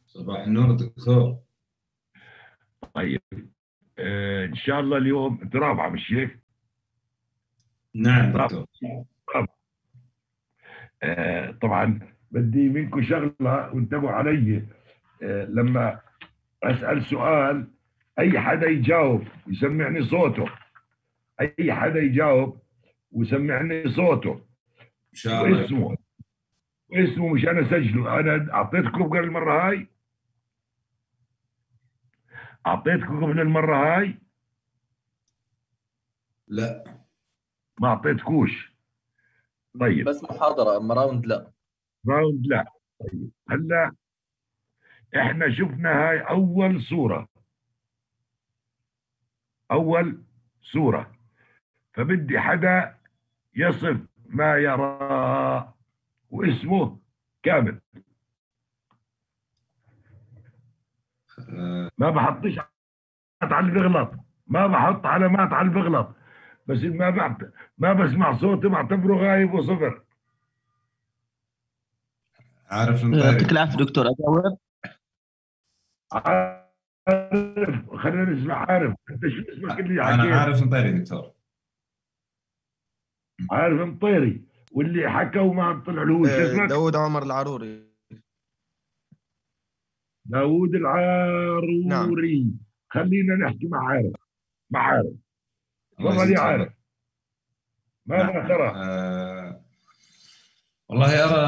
صباح النور دكتور. طيب. ان شاء الله اليوم انت رابعه مش هيك؟ نعم رابعه. دكتور. رابعة. طبعا بدي منكم شغله وانتبهوا علي. لما اسال سؤال اي حدا يجاوب يسمعني صوته. اي حدا يجاوب ويسمعني صوته إن شاء الله يا واسمه. اسمه مش انا سجله. انا اعطيتكم قبل المره هاي. اعطيتكم قبل المره هاي. لا. ما اعطيتكوش. طيب. بس محاضرة، أما راوند لا. راوند لا. طيب هلا احنا شفنا هاي اول صورة. اول صورة. فبدي حدا يصف ما يرى واسمه كامل. ما بحطش على اللي بيغلط. ما بحط علامات على اللي بيغلط. بس ما بسمع صوتي بعتبره غايب وصفر. عارف يعطيك المطيري. العافية دكتور، أجاوب. عارف. خلينا نسمع. عارف انت شو اسمك اللي أنا حكيت؟ عارف المطيري دكتور. عارف مطيري. واللي حكى وما طلع له شو اسمك؟ داود عمر العروري. داوود نعم. العاروري. خلينا نحكي مع عارف. مع عارف. الله تفضل يزيد يا فضلك. عارف. ماذا نعم. ترى؟ والله أرى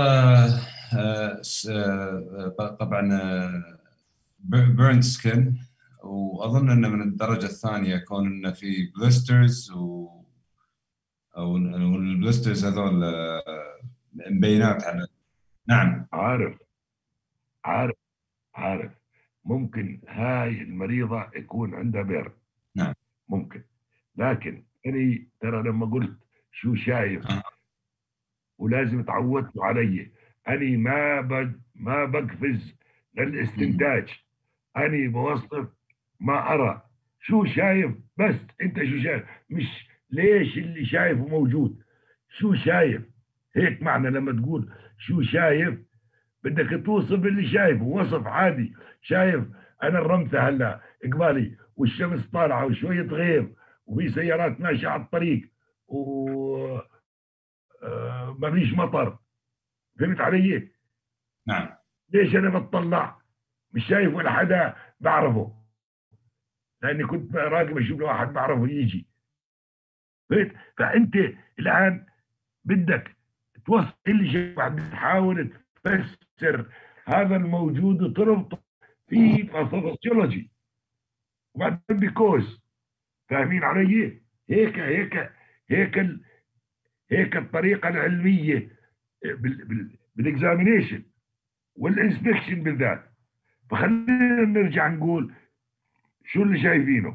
طبعا بيرن سكن، وأظن أنه من الدرجة الثانية كون أنه في بلسترز أو البلسترز هذول مبينات على. نعم. عارف. عارف. عارف. ممكن هاي المريضة يكون عندها بير. نعم. ممكن. لكن أنا ترى لما قلت شو شايف ولازم تعودتوا علي. أنا ما بقفز للاستنتاج. أنا بوصف ما أرى. شو شايف بس. أنت شو شايف؟ مش ليش اللي شايفه موجود. شو شايف. هيك معنى لما تقول شو شايف بدك توصف اللي شايفه وصف عادي. شايف أنا الرمثة هلا قبالي والشمس طالعة وشوية غيم وفي سيارات ماشية على الطريق و ما فيش مطر. فهمت علي؟ نعم. ليش انا بتطلع مش شايف ولا حدا بعرفه. لاني كنت راقب اشوف له واحد بعرفه يجي. فهمت؟ فانت الان بدك توصل اللي شايف. بتحاول تفسر هذا الموجود وتربطه في باثولوجي وبعدين بكوز. فاهمين علي؟ هيك هيك الطريقه العلميه بالاكزامينيشن والانسبكشن بالذات. فخلينا نرجع نقول شو اللي شايفينه.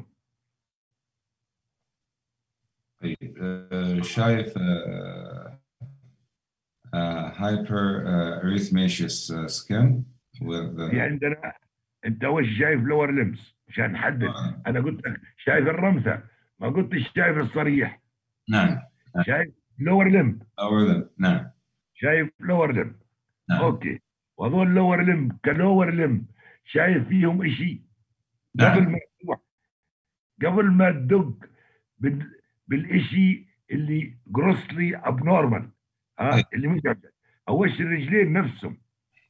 طيب شايف هايبر اريثميشيوس سكين في عندنا. انت وش شايف لور لمس عشان نحدد. انا قلت لك شايف الرمثه ما قلتش شايف الصريح. نعم. شايف لور لمب. نعم. شايف لور لمب. نعم. اوكي. وهذول لور لمب كلور لمب شايف فيهم شيء قبل نعم. ما تروح. قبل ما تدق بالشيء اللي جروسلي ابنورمال. اللي مش عندك. اول شيء الرجلين نفسهم.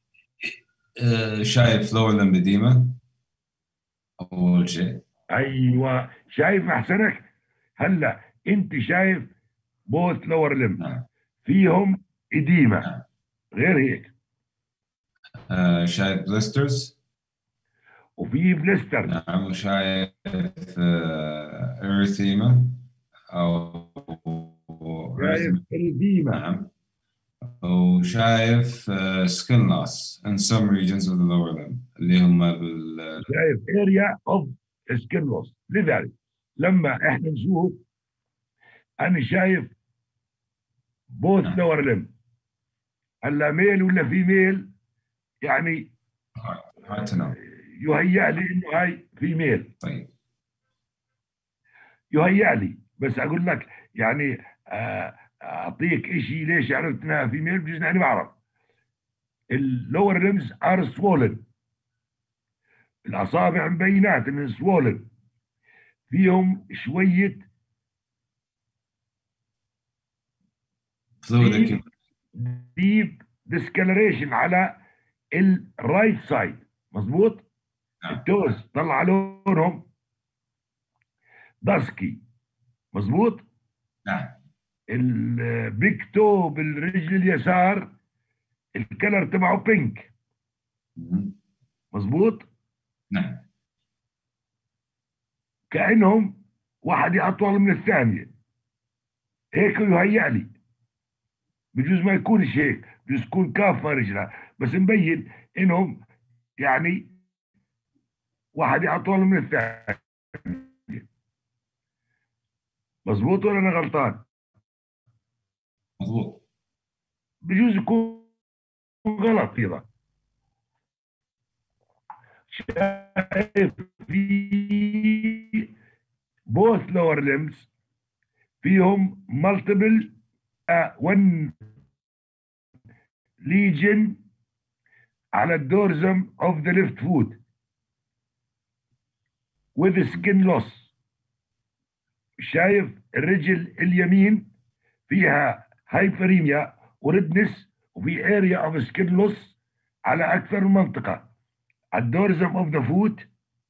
شايف لور لمبديما اول شيء. ايوه شايف احسنك. هلا انت شايف بوث لور لمب. نعم. فيهم اديمه. نعم. غير هيك. شايف بلسترز. وفي بلستر. نعم. وشايف اريثيما او شايف اديمه. نعم. وشايف skin loss in some regions of the lower limb اللي هم شايف اريا اوف سكين لوس. لذلك لما احنا نشوف انا شايف بوث لور لمب. هلا ميل ولا فيميل يعني hard to know. يهيأ لي انه هاي فيميل. طيب. يهيأ لي بس اقول لك يعني اعطيك شيء ليش عرفت انها فيميل بجوز اني بعرف. اللور لمز ار سوولن. الاصابع مبينات ان سوولن، فيهم شويه فلويد ديب ديسكالريشن على الرايت سايد. مظبوط. نعم. التوز طلع لونهم داسكي. مظبوط. نعم. البيك تو بالرجل اليسار الكلر تبعه بينك. مظبوط. نعم. كأنهم واحدة أطول من الثانية، هيك يهيأ لي. بجوز ما يكونش هيك، بجوز يكون كافة رجلها، بس مبين إنهم يعني واحدة أطول من الثانية. مظبوط ولا أنا غلطان؟ مضبوط. بجوز يكون غلط أيضا. شايف في both lower limbs فيهم multiple one lesion على الدورزم of the left foot with skin loss. شايف الرجل اليمين فيها هايبريميا وردنس، وفي اريا اوف سكين لوس على اكثر من منطقه على الدورزم اوف ذا فوت،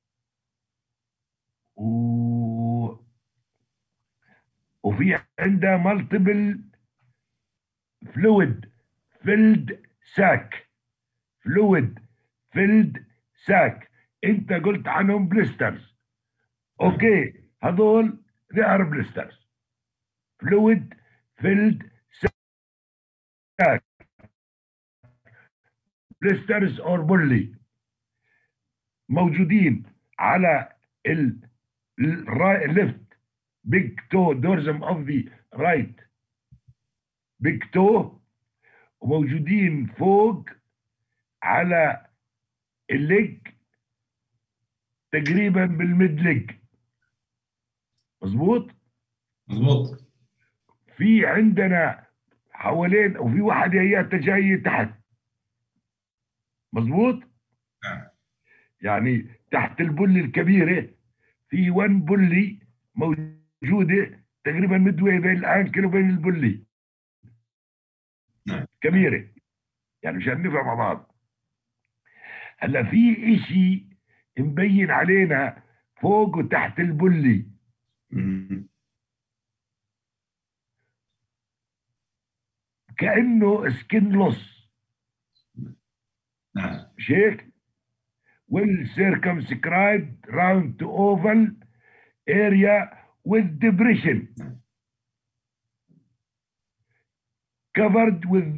وفي عندها مالتيبل فلويد فيلد ساك. فلويد فيلد ساك. انت قلت عنهم بليسترز. اوكي، هذول they are blisters. فلويد فيلد ساك بليسترز اور بولي موجودين على الليفت بيج تو دورزم اوف ذا رايت بيج تو، وموجودين فوق على الليج تقريبا بالميد ليج. مظبوط. مضبوط. في عندنا حوالين، وفي واحد جايته جايه تحت. مظبوط. نعم. يعني تحت البلي الكبيره في 1 بلي موجوده تقريبا مدوي بين الانكل وبين البلي. نعم. كبيره، يعني مشان نفهم مع بعض. هلا في اشي مبين علينا فوق وتحت البلي، كأنه سكين لوس. نعم. مش هيك؟ والcircumscribed round to oval area with depression covered with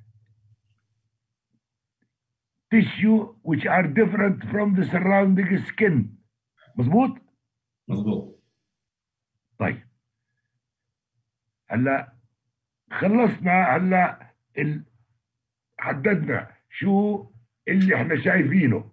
tissue which are different from the surrounding skin. مظبوط؟ مضبوط. طيب هلا خلصنا. هلا حددنا شو اللي احنا شايفينه.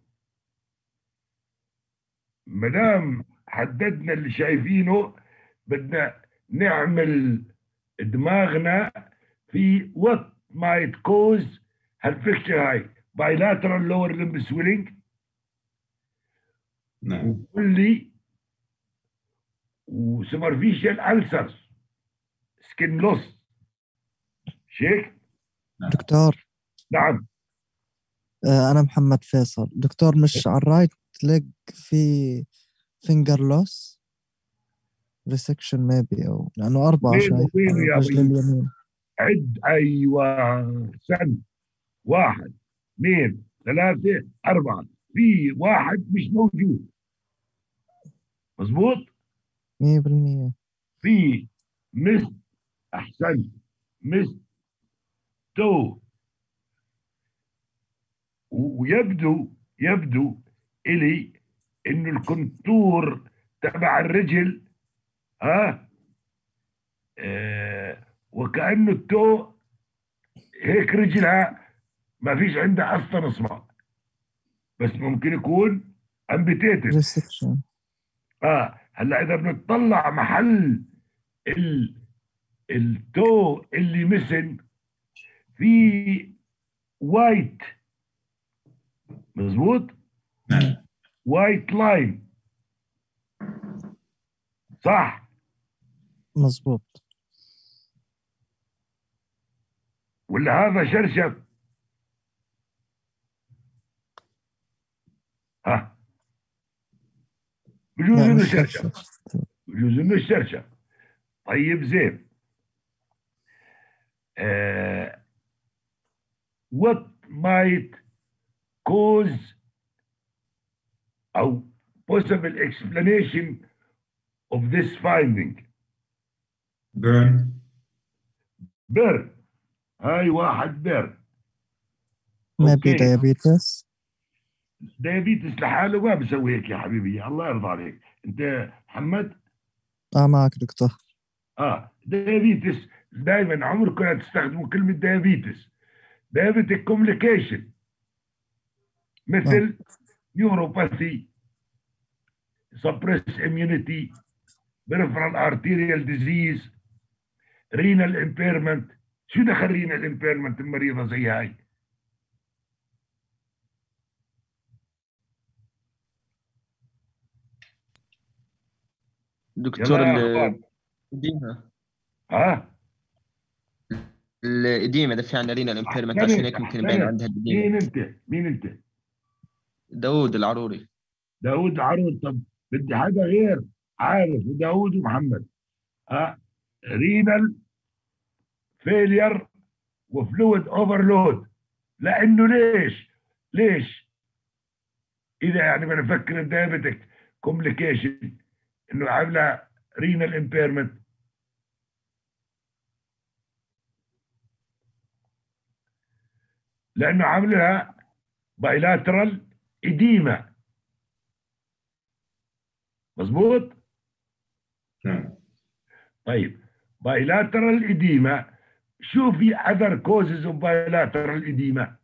ما دام حددنا اللي شايفينه، بدنا نعمل دماغنا في what might cause هالفكشة هاي bilateral lower limb swelling نعم. وكلي وسوبرفيشال ulcers skin loss. شيك. دكتور، نعم. أنا محمد فيصل. دكتور، مش على الرايت ليج في فينجر لوس ريسكشن ميبي، أو لأنه أربعة وين شايف على يا الرجل بي؟ اليمين. عد. ايوه سن. 1 2 3 4. في واحد مش موجود. مظبوط. 100%. في مس. احسن. مس تو. ويبدو الي انه الكونتور تبع الرجل وكانه التو هيك رجلها ما فيش عندها اصلا اصبع، بس ممكن يكون امبيتيتد. ريسكشن. هلا اذا بنطلع محل التو اللي مسن في وايت. مظبوط. نعم. وايت لاين، صح مظبوط. ولا هذا شرشف؟ ها، بجوز لا انه مش شرشف، شرشف. بجوز انه الشرشف. طيب زين. what might cause أو possible explanation of this finding؟ burn. بر، هاي واحد بر. maybe اوكي، diabetes. دايابيتس لحاله ما بسوي هيك يا حبيبي، الله يرضى عليك. انت محمد معك دكتور. دايابيتس دائما عمركم لا تستخدموا كلمه دايابيتس. دايابيتك كوميونيكيشن مثل نيوروباثي، سبريس اميونيتي، بريفرال ارتيريال ديزيز، رينال امبيرمنت. شو دخل رينال امبيرمنت المريضه زي هاي؟ دكتور يلا يا اخوان. الإديمة. ها، الإديمة، إذا في عندنا رينا الإمبيرمنت، عشان هيك ممكن يبين احسنت. عندها الإديمة. مين انت؟ مين انت؟ داوود العروري. داوود عروض. طب بدي حدا غير عارف داوود ومحمد. رينال فيلير وفلويد اوفرلود. لانه ليش اذا يعني بنفكر الدايابيتك كومبليكيشن انه عامله رينال امبيرمنت؟ لانه عاملها بايلاترال اديما. مظبوط. نعم. طيب بايلاترال اديما، شو في اذر كوزز اوف بايلاترال اديما؟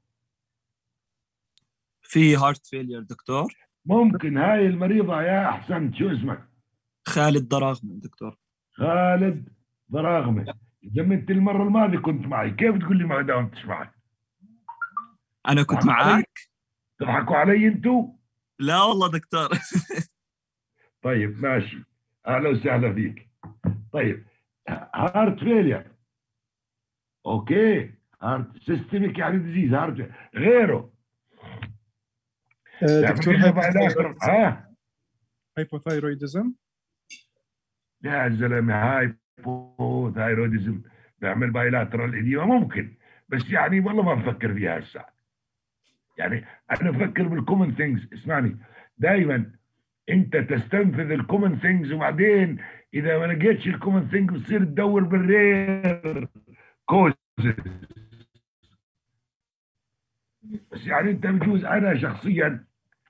في هارت فيلير دكتور. ممكن هاي المريضه يا احسنت، شو اسمك؟ خالد دراغمة دكتور. خالد دراغمه. اذا انت المره الماضيه كنت معي، كيف تقول لي ما داومتش معي؟ أنا كنت تضحكوا علي؟ معاك؟ تضحكوا علي انتوا؟ لا والله دكتور. طيب ماشي، اهلا وسهلا فيك. طيب هارت فيلير، اوكي، هارت سيستميك يعني ديزيز، هارت غيره دكتور تعمل لنا بايلاترال. هايبوثايرويدزم. يا زلمه هايبوثايروديزم بيعمل بايلاترال اديما ممكن، بس يعني والله ما بفكر فيها هسه. يعني انا بفكر بالكومن ثينجز. اسمعني، دائما انت تستنفذ الكومن ثينجز، وبعدين اذا ما لقيتش الكومن ثينج بتصير تدور بالرير كوزز. بس يعني انت بجوز، انا شخصيا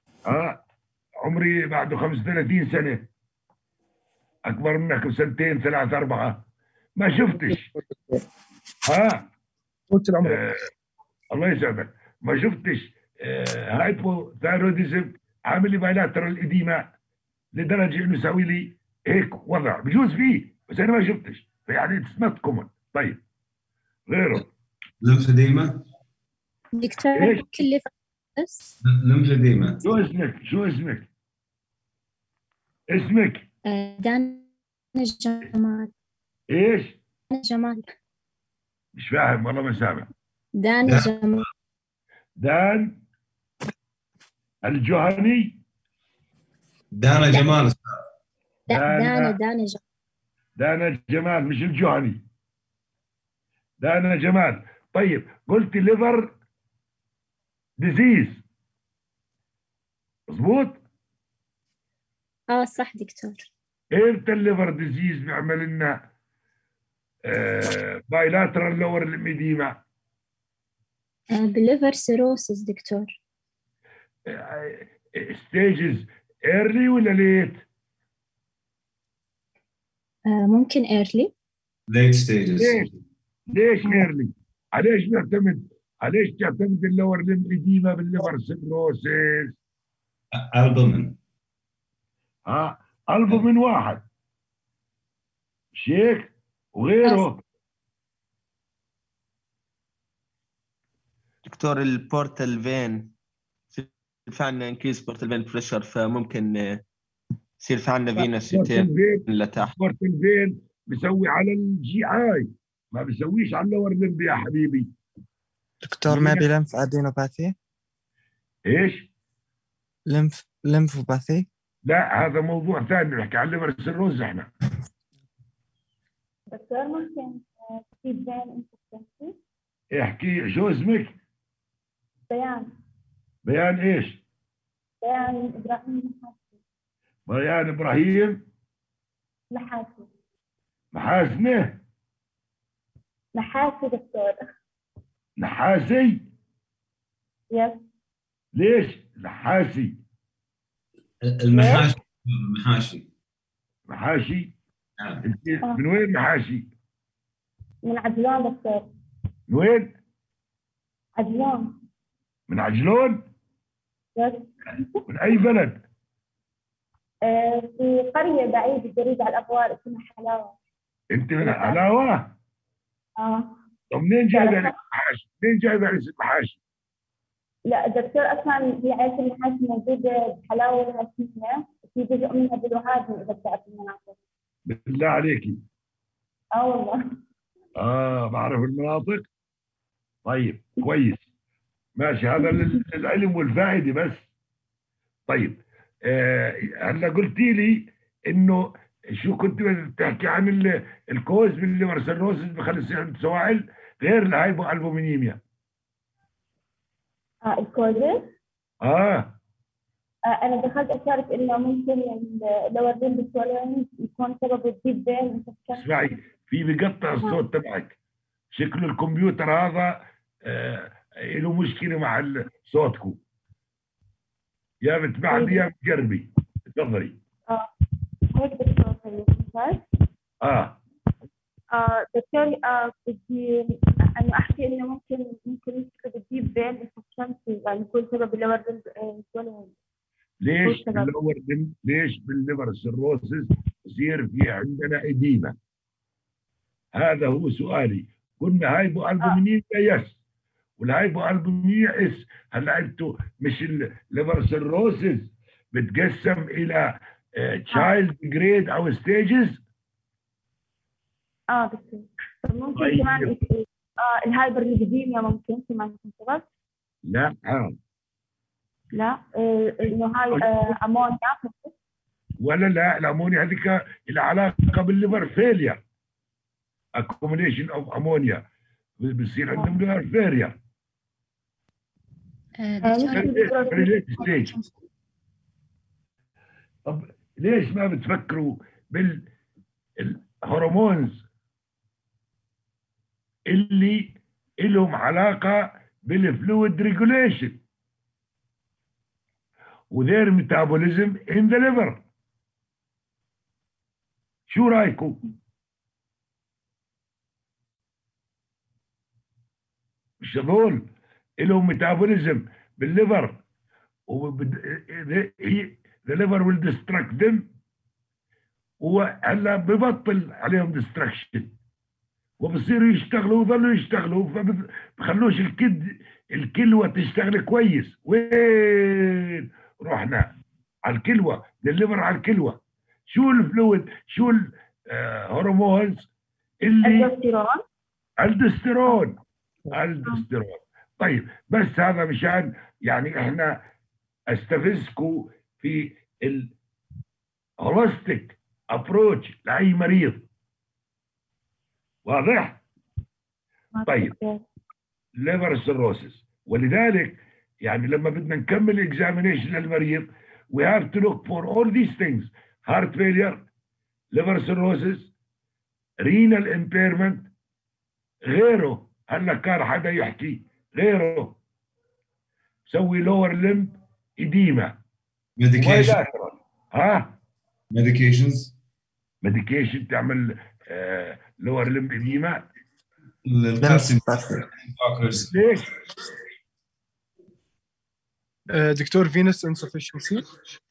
عمري بعده 35 سنه، اكبر منك بسنتين ثلاث اربعه، ما شفتش قلت العمر. الله يسعدك، ما شفتش هايبوثايروديزم عامل لي بايلاترال اديما لدرجه انه يسوي لي هيك وضع. بجوز فيه بس انا ما شفتش، فيعني اتس نوت كومن. طيب غيره لمفديما. دكتور ايش؟ كل بس لمفديما. شو اسمك؟ اسمك دانا جمال. ايش؟ دانا جمال. مش فاهم والله، ما سامع. دانا جمال. دان الجهني. دانا جمال. دانا جمال. دانا جمال مش الجهني، دانا جمال. طيب قلت ليفر ديزيز، مظبوط؟ صح دكتور. امتى الليفر ديزيز بيعمل لنا بايلاترال لور ليميديما؟ بليفر سيروسس دكتور. ستيجز ايرلي ولا ليت؟ ممكن ايرلي. late stages. ليش ايرلي؟ عليش تعتمد اللور ليميديما بالليفر سيروسس؟ albumin. البومين واحد، مش هيك؟ وغيره دكتور البورتال فين في في عندنا انكريز بورتال فين بريشر، فممكن يصير في عندنا فينس بورتال فين لتحت. بورتال فين بيسوي على الجي اي، ما بيسويش على اللور لمب يا حبيبي. دكتور ما بلمف ادينوباثي؟ ايش؟ لمفوباثي؟ لا هذا موضوع ثاني، نحكي عن الليفر سيروز احنا. دكتور ممكن في بين انفكشنسي؟ احكي شو اسمك؟ بيان بيان ايش؟ بيان إبراهيم بيان ابراهيم محاسي. محاسنه. محاسي دكتور. نحاسي. يس. ليش نحاسي؟ المحاشي. المحاشي. محاشي. نعم. انت من وين محاشي؟ من عجلان دكتور. من وين؟ عجلان. من عجلون؟ يس. من اي بلد؟ في قرية بعيدة قريبة على الأبوار اسمها حلاوة. انت من علاوه؟ طب منين جايبه لك محاشي؟ منين جايبه اسم محاشي؟ لا دكتور أصلا هي عيش المحاشي موجودة بحلاوة الهاشمية، في جزء منها بالوهاب إذا بتعرف المناطق. بالله عليكي. والله. بعرف المناطق. طيب كويس ماشي، هذا للعلم والفائده بس. طيب هلا قلتي لي انه شو كنت بتحكي عن الكوز بالليفر سيروسيس بخلي يصير عنده سوائل غير الهايبو البومينيميا. الكوزيس؟ اه أنا دخلت أشارك إنه ممكن لو الرين بالسولين يكون سبب الديب بين. اسمعي، في بقطع الصوت تبعك، شكله الكمبيوتر هذا له مشكله مع صوتكم، يا بتبعدي يا بتقربي. تفضلي. هيك دكتور. طيب دكتور بدي انه احكي انه ممكن يسبب الديب بين انفكشن، يعني يكون سبب اللور سولين. ليش اللور ليش بالليفر سيروسيس يصير في عندنا اديمه؟ هذا هو سؤالي. قلنا هايبو البومينيا يس، والهايبو البومينيا اس. هلا انتم مش الليفر سيروسيس بتقسم الى تشايلد جريد او ستيجز؟ دكتور ممكن كمان الهايبر ليبيديميا ممكن كمان يكون سبب؟ لا لا انه هاي امونيا ولا لا، الامونيا هذيك لها علاقه بالليفر فيلير، accumulation of ammonia بصير عندهم ليفر فيلير. طب ليش ما بتفكروا بالهرمونز اللي لهم علاقه بالفلويد ريجوليشن وذير ميتابوليزم ان ذا ليفر؟ شو رايكم؟ مش هذول لهم ميتابوليزم بالليفر the liver will destruct them، وهلا ببطل عليهم ديستركشن وبصيروا يشتغلوا ويظلوا يشتغلوا، فبخلوش الكلوه تشتغل كويس. وين رحنا؟ على الكلوه، الليفر على الكلوه. شو الفلويد، شو الهرمونز اللي الدستيرون. طيب بس هذا مشان يعني احنا استفزكم في الهولستيك ابروتش لاي مريض. واضح؟ طيب ليفر سيروسيس، ولذلك يعني لما بدنا نكمل اكزامينيشن للمريض we have to look for all these things: heart failure, liver cirrhosis, renal impairment. غيره هلا كان حدا يحكي غيره سوي لور لمب إديمة. ميديكيشن. ميديكيشن تعمل لور لمب إديمة. الكالسيوم. ليش؟ دكتور فينس انسفشنسي.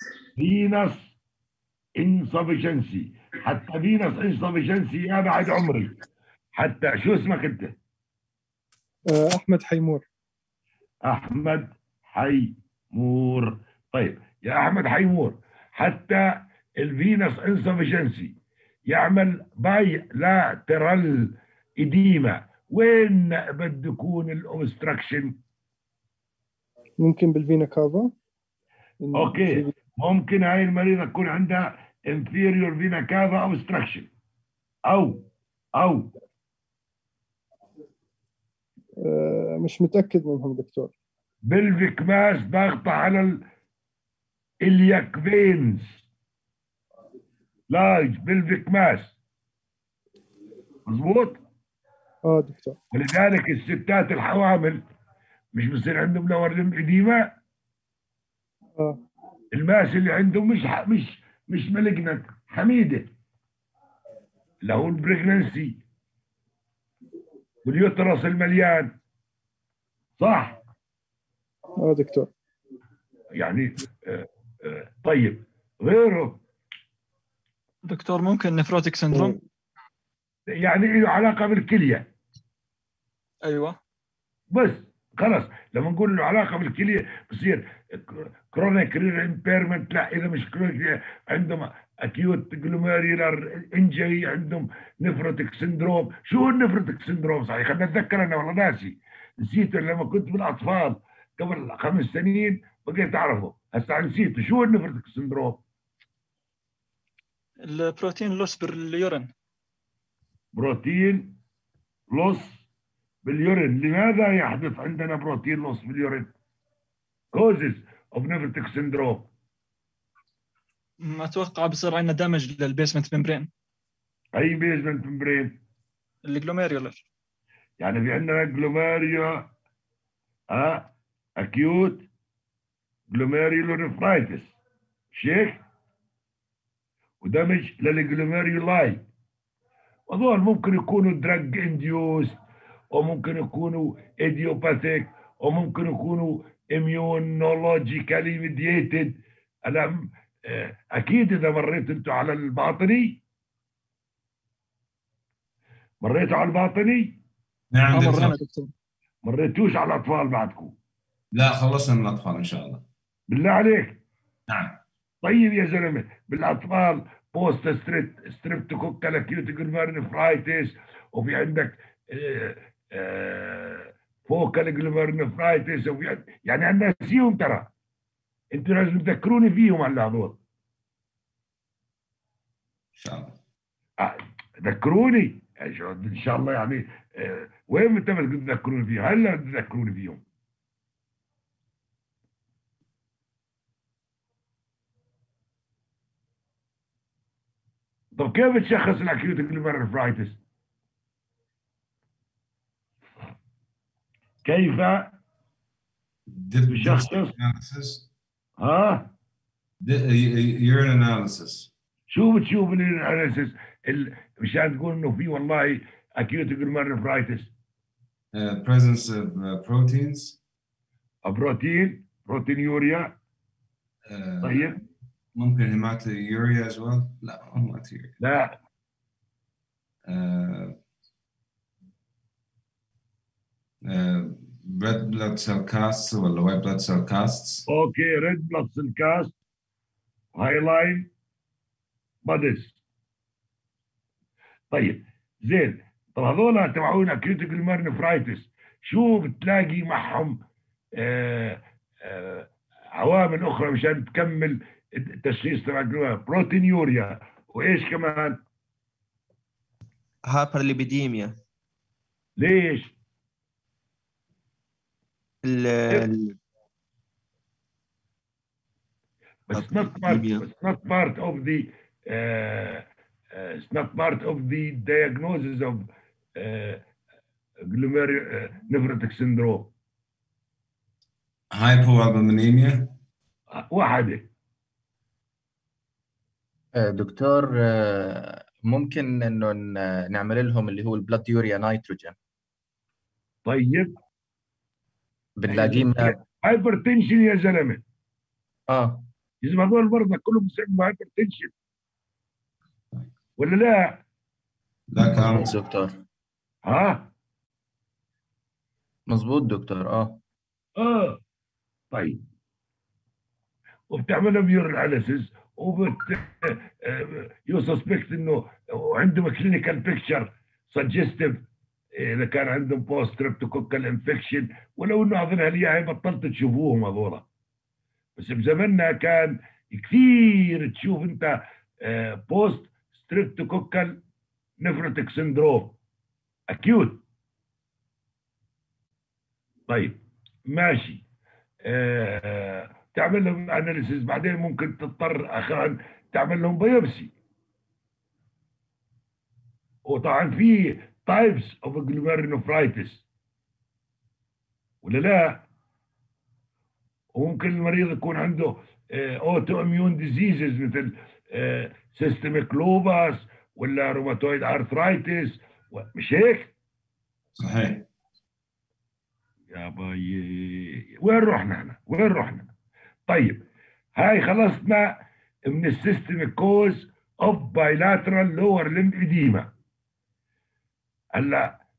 حتى فينس انسفشنسي انا بعد عمري. حتى شو اسمك انت؟ احمد حيمور. احمد حي مور. طيب يا احمد حيمور، حتى الفينس انسفشنسي يعمل باي لاترال اديما، وين بده يكون الاوبستراكشن؟ ممكن بالفينا كافا. اوكي، ممكن هاي المريضه تكون عندها inferior vena cava obstruction او مش متأكد منهم دكتور. بلفيك ماس ضاغطه على الإلياك فينز، لارج بلفيك ماس، مظبوط. دكتور. ولذلك الستات الحوامل مش بصير عندهم لور لمب اديمه، الماس اللي عندهم مش مالجنت، حميده، اللي هو البريجننسي واليوترس المليان، صح؟ دكتور. يعني طيب غيره دكتور ممكن نفروتك سندروم؟ يعني له علاقه بالكليه. ايوه بس خلص، لما نقول له علاقه بالكليه بصير كرونيك رينال امبيرمنت. لا، اذا مش كرونيك عندهم اكيوت جلوميريولار انجري، عندهم نفروتك سندروم. شو هو النفروتك سندروم صحيح؟ خلينا نتذكر، انا والله ناسي، نسيته لما كنت بالاطفال قبل 5 سنين بقيت اعرفه، هسه نسيته. شو هو النفروتك سندروم؟ البروتين لوس باليورين. بروتين لوس باليورين. لماذا يحدث عندنا بروتين لوس باليورين؟ causes of nephrotic syndrome. ما اتوقع بصير عندنا دامج للبيسمنت ممبرين. اي بيزمنت ممبرين؟ الجلوميريولر. يعني في عندنا جلوميريو اكيوت جلوميريولونيفرايتس، شيخ، ودمج للجلوميريولاي. وهذول ممكن يكونوا دراج انديوس، وممكن يكونوا ايديوباثيك، وممكن يكونوا اميونولوجيكالي ميدييتد. انا اكيد اذا مريت انتوا على الباطني، مريتوا على الباطني؟ نعم مرينا دكتور. دكتور. مريتوش على الاطفال بعدكم؟ لا خلصنا من الأطفال إن شاء الله. بالله عليك. نعم. طيب يا زلمه، بالاطفال بوست ستريبتوكوكال اكيوت جلوميرونيفرايتس، وفي عندك فوكال جلوميرونيفرايتس، يعني انا ناسيهم ترى، انتوا لازم تذكروني فيهم هلا هذول. إن شاء الله. ذكروني ان شاء الله. يعني وين متى تذكروني فيهم؟ هلا تذكروني فيهم. طب كيف بتشخص الاكيوت جلوميرونيفرايتس؟ كيف تشخص؟ analysis. ها؟ urine analysis. شو بتشوف الاناليسيس مشان تقول انه في والله اكيوت جلوميرونيفرايتس؟ presence of proteins. بروتينيوريا. طيب ممكن hematuria as well. لا hematuria. لا. red blood cell casts ولا white blood cell casts. اوكي، ريد بلاد سيل كاست، هاي لاين بادس. طيب زين. طب هذول تبعون اكيوت جلوميرونيفرايتس شو بتلاقي معهم عوامل اخرى مشان تكمل التشخيص تبع بروتينيوريا، وايش كمان؟ هايبرليبيديميا. ليش؟ It's not part of the it's not part of the diagnosis of nephrotic syndrome. hypoalbuminemia. واحدة. دكتور ممكن انه نعمل لهم اللي هو البلاد يوريا نيتروجين. طيب بنلاقيه هايبرتنشن يا زلمه. يا زلمه هذول المرضى كلهم بيسببوا هايبرتنشن ولا لا؟ لا كلام دكتور. ها؟ مظبوط دكتور. طيب وبتعمل لهم يوريناليسيس يو سسبكت انه عندهم كلينيكال بيكتشر سجستيف اذا كان عندهم بوست ستريبتوكوكال انفكشن، ولو انه اظن هي بطلت تشوفوهم هذولا، بس بزمننا كان كثير تشوف انت بوست ستريبتوكوكال نفروتيك سندروم اكيوت. طيب ماشي، تعمل لهم اناليسيس، بعدين ممكن تضطر اخيرا تعمل لهم بايوبسي. وطبعا في تايبس اوف جلوميرونيفرايتس ولا لا؟ وممكن المريض يكون عنده اوتو اميون ديزيزز مثل سيستميك لوباس ولا روماتويد ارثرايتس، مش هيك؟ صحيح. يا باي وين رحنا احنا؟ وين رحنا؟ طيب هاي خلصنا من السيستميك كوز اوف بايلاترال لور لمب اديما. هلا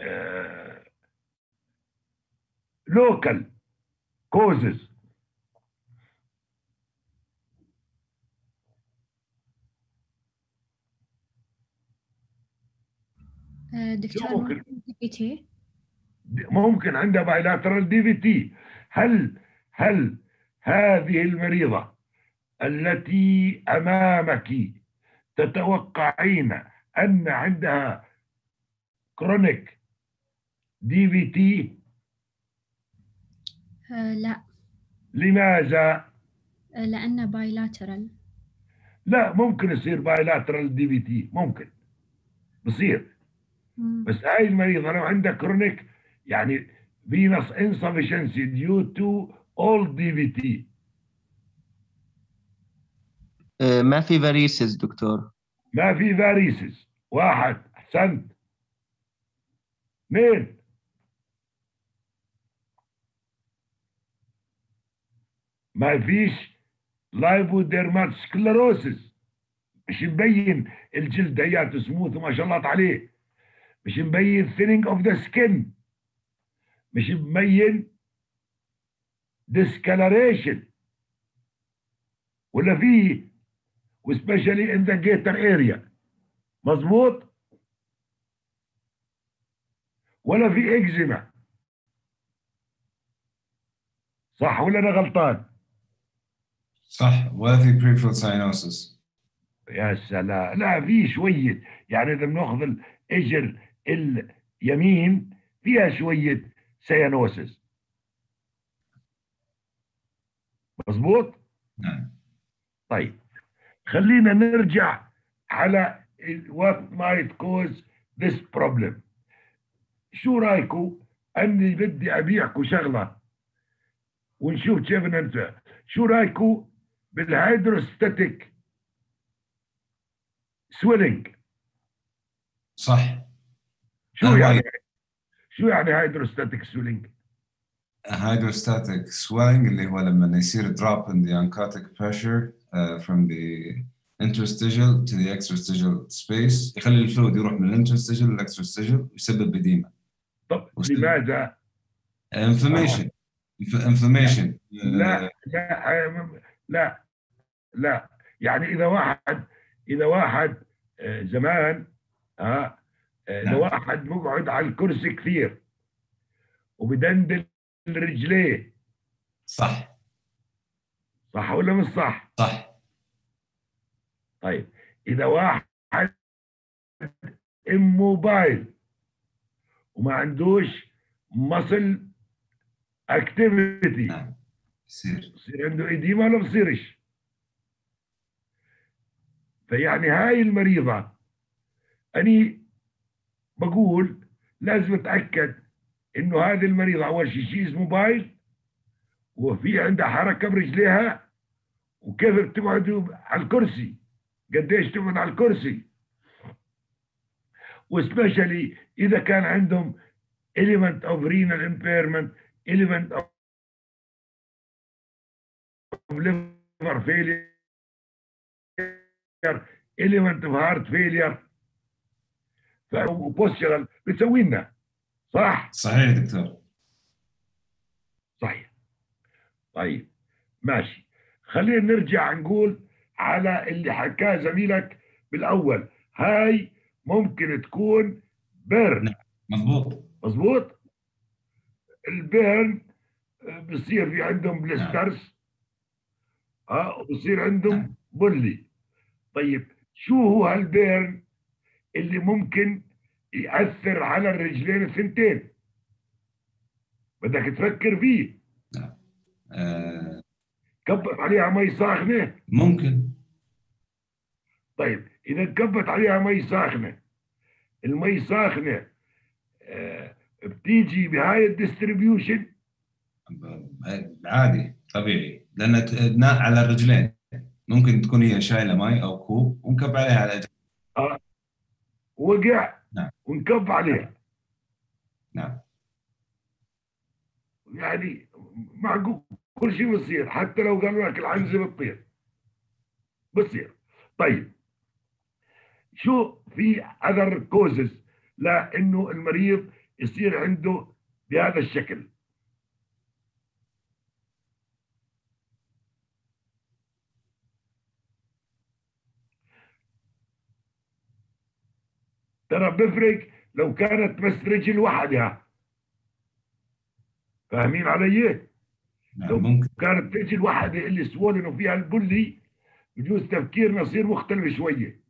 لوكال كوزز دكتور ممكن ممكن دي بي تي؟ ممكن عندها بايلاترال دي في تي. هل هذه المريضة التي أمامك تتوقعين أن عندها كرونيك دي في تي؟ لا. لماذا؟ لأنه بايلاترال. لا، ممكن يصير بايلاترال دي في تي، ممكن بصير، بس هاي المريضة لو عندها كرونيك يعني venous insufficiency due to all DVT. ما في فاريسز دكتور. ما في فاريسز. واحد، احسنت. اثنين، ما فيش لايبوديرماتسكلروسيس، مش مبين الجلد هياته سموث وما شاء الله عليه، مش مبين thinning of the skin، مش مبين discoloration، ولا في وسبيشالي in the gator area، مظبوط؟ ولا في اكزيما، صح ولا انا غلطان؟ صح، ولا في بريفرال ساينوسس. يا سلام، لا في شويه، يعني اذا بناخذ الاجر اليمين فيها شويه سيانوسس، مظبوط؟ نعم. طيب خلينا نرجع على what might cause this problem. شو رايكم اني بدي ابيعكم شغله ونشوف كيف ننتهي. شو رايكم بالهيدروستاتيك سويلنج؟ صح. شو يعني هيدروستاتيك سويلنج؟ Hydrostatic swelling اللي هو لما يصير drop in the oncotic pressure from the interstitial to the extrastitial space، يخلي الفلويد يروح من الانترستيجل للاكسترستيجل ويسبب إديمة. طب لماذا؟ inflammation. inflammation. لا لا لا، يعني اذا واحد زمان اذا واحد مقعد على الكرسي كثير وبدندل رجليه، صح ولا مش صح؟ صح. طيب اذا واحد اموبايل وما عندوش مصل اكتيفيتي، يصير عنده إديمة ولا بصيرش؟ فيعني هاي المريضة أني بقول لازم أتأكد إنه هذه المريضة أول شيء شيز موبايل، وفي عندها حركة برجليها، وكيف بتقعد على الكرسي، قديش تقعد على الكرسي، وسبيشالي إذا كان عندهم element of renal impairment، element of liver failure، element of heart failure، وبوستشرال بتسوي لنا. صح؟ صحيح دكتور. صحيح. طيب ماشي، خلينا نرجع نقول على اللي حكاه زميلك بالاول. هاي ممكن تكون بيرن. مضبوط. مظبوط. البيرن بصير في عندهم بلسترز، وبصير عندهم بولي. طيب شو هو هالبيرن اللي ممكن يأثر على الرجلين الثنتين؟ بدك تفكر فيه. كبت عليها مي ساخنة؟ ممكن. طيب إذا كبت عليها مي ساخنة، المي ساخنة بتيجي بهاي الديستريبيوشن؟ عادي طبيعي، لأن على الرجلين ممكن تكون هي شايلة مي أو كوب ونكب عليها على وقع. نعم. ونكب عليها. نعم. يعني معقول كل شيء بصير، حتى لو قالوا لك العنزة بتطير بصير. طيب شو في other causes لانه المريض يصير عنده بهذا الشكل؟ ترى بفرق لو كانت بس رجل وحدها. فاهمين علي؟ لو ممكن. كانت رجل واحدة اللي سوولن وفيها البلي، بجوز تفكيرنا يصير مختلف شوية.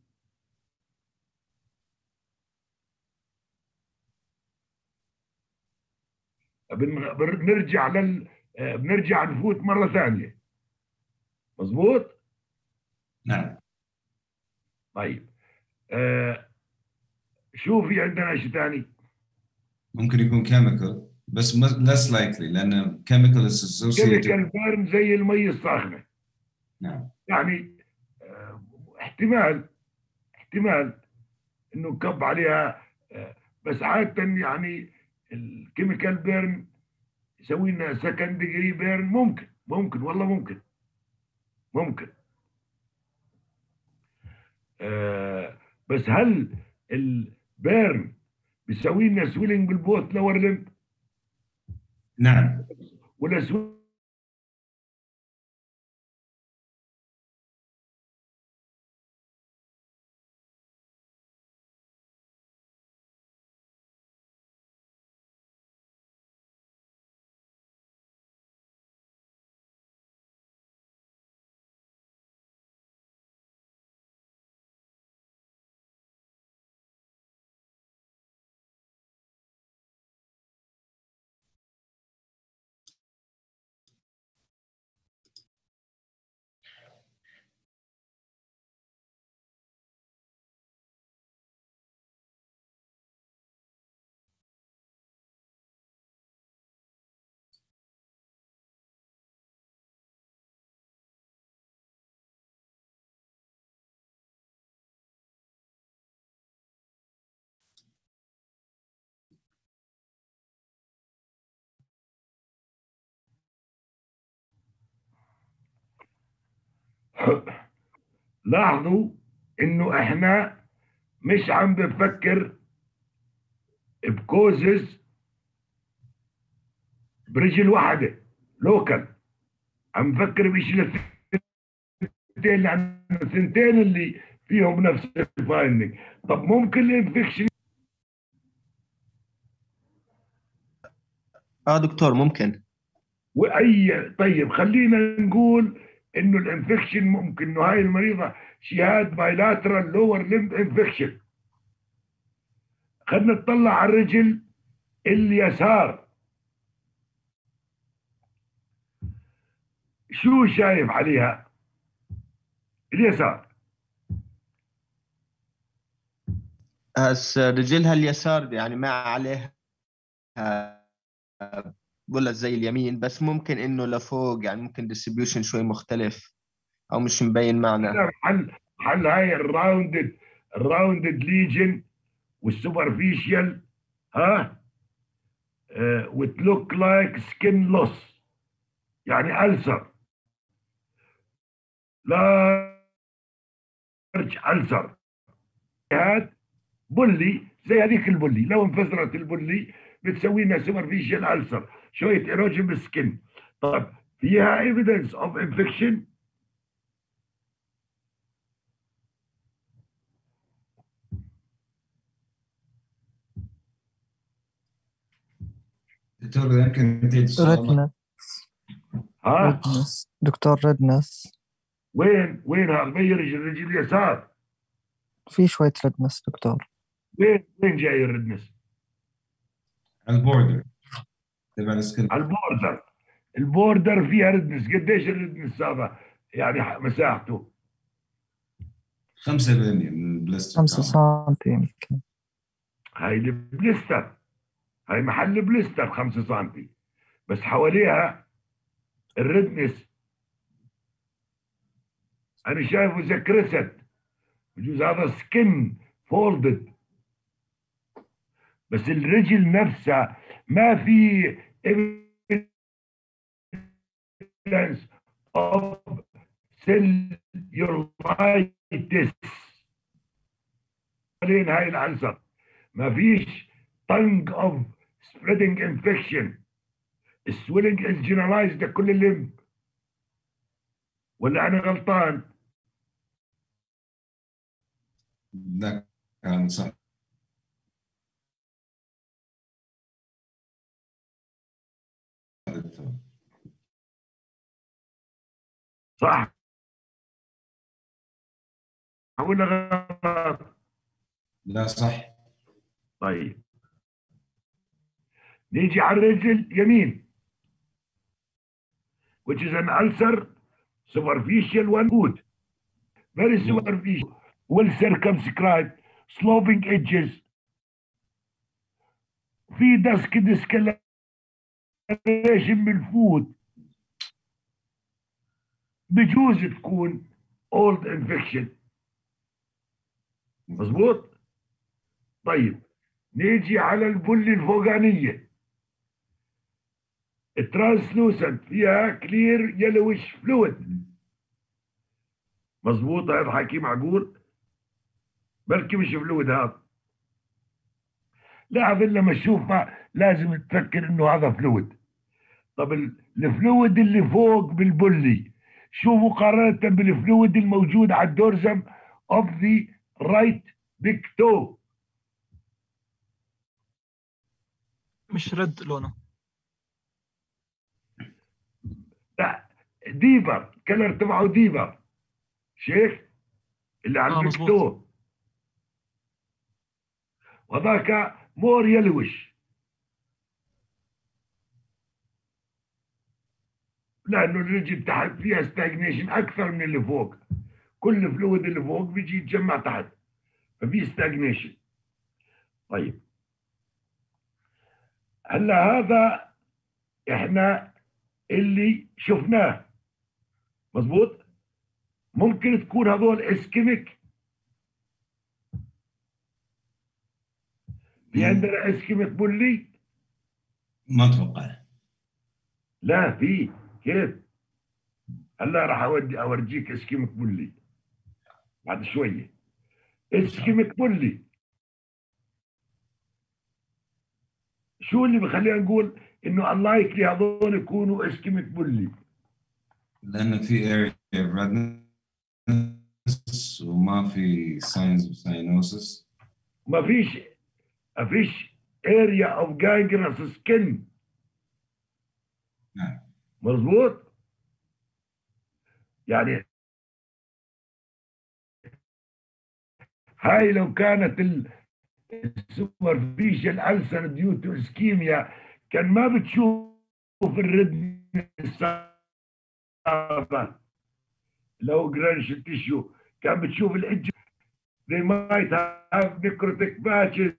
بنرجع نفوت مرة ثانية. مظبوط؟ نعم. طيب شو في عندنا شيء ثاني؟ ممكن يكون كيميكال بس less likely لأن chemical is associated. كيميكال بيرن زي المي الساخنة. نعم. يعني احتمال انه كب عليها، بس عادة يعني الكيميكال بيرن يسوي لنا سكند ديجري بيرن. ممكن والله ممكن. بس هل البيرن بيسوي لنا سويلنج بالبوت لور لمب؟ نعم. ولا لاحظوا انه احنا مش عم بنفكر بكوزز برجل واحدة لوكال، عم بفكر بشيء للثنتين، لأن الثنتين اللي فيهم نفس الفايندنج. طب ممكن الانفكشن؟ دكتور ممكن. طيب خلينا نقول انه الانفكشن ممكن، انه هاي المريضة شهاد بايلاترال لور لمب انفكشن. خلينا نطلع على الرجل اليسار. شو شايف عليها؟ اليسار. رجلها اليسار يعني ما عليها ولا زي اليمين، بس ممكن انه لفوق، يعني ممكن ديستريبيوشن شوي مختلف او مش مبين معنا. حل هاي الراوندد ليجن والسوبرفيشال وتلوك لايك سكين لوس، يعني ألسر، لارج ألسر. هاد بلي زي هذيك البلي، لو انفجرت البلي بتسوي لنا سوبرفيشال ألسر، شويه ايروجن بالسكن. طب فيها ايفيدنس اوف انفكشن؟ دكتور يمكن تعيد السؤال. ريدنس ها ريدنس دكتور ريدنس. وين غير الرجل اليسار. في شوية ريدنس دكتور. وين جاي الردنس؟ على البوردر تبع السكن. على البوردر فيها ردنس. قديش الردنس هذا يعني مساحته؟ 5% من البلاستر 5 سنتي يمكن. هاي البلستر، هاي محل بلستر 5 سم، بس حواليها الردنس انا شايفه زي كريست، بجوز هذا سكن فولدد، بس الرجل نفسها ما في evidence of cellulitis. حوالين هاي العنصر ما فيش tongue of spreading infection. swelling is generalized لكل الليمب، ولا انا غلطان؟ لا كان صح. صح ولا غلط؟ لا صح. طيب نيجي على الرجل يمين، which is an ulcer superficial one good very superficial well circumscribed sloping edges في دسك discoloration بالفوت، بجوز تكون old infection. مظبوط. طيب نيجي على البلة الفوقانية الترانسلوسنت فيها كلير يلوش فلويد. مظبوط هذا حكي معقول؟ بلكي مش فلويد هذا، لا هذا لما تشوفها لازم تفكر انه هذا فلويد. طب الفلويد اللي فوق بالبلي شو مقارنة بالفلويد الموجود على الدورزم of the right big toe؟ مش رد لونه. لا ديبر، كلر تبعه ديبر شيخ اللي على البيك مظبوط. تو، وذاك مور يلوش لانه الرجل تحت فيها ستاجنيشن اكثر من اللي فوق. كل فلويد اللي فوق بيجي يتجمع تحت ففي ستاجنيشن. طيب هلا هذا احنا اللي شفناه مظبوط. ممكن تكون هذول اسكيميك، في عندنا اسكيميك بولي؟ ما اتوقع. لا في. كيف؟ هلا راح اورجيك اسكيميك بولي بعد شويه. اسكيميك بولي شو اللي بخلينا نقول انه unlikely هذول يكونوا اسكيميك بولي؟ لأن في area of redness وما في signs of cyanosis. ما فيش area of gangrenous skin. نعم. مظبوط. يعني هاي لو كانت السوبرفيشال ألسر ديو تو اسكيميا كان ما بتشوف الردنس. لو جرانش تيشو كان بتشوف الإج. they might have necrotic patches.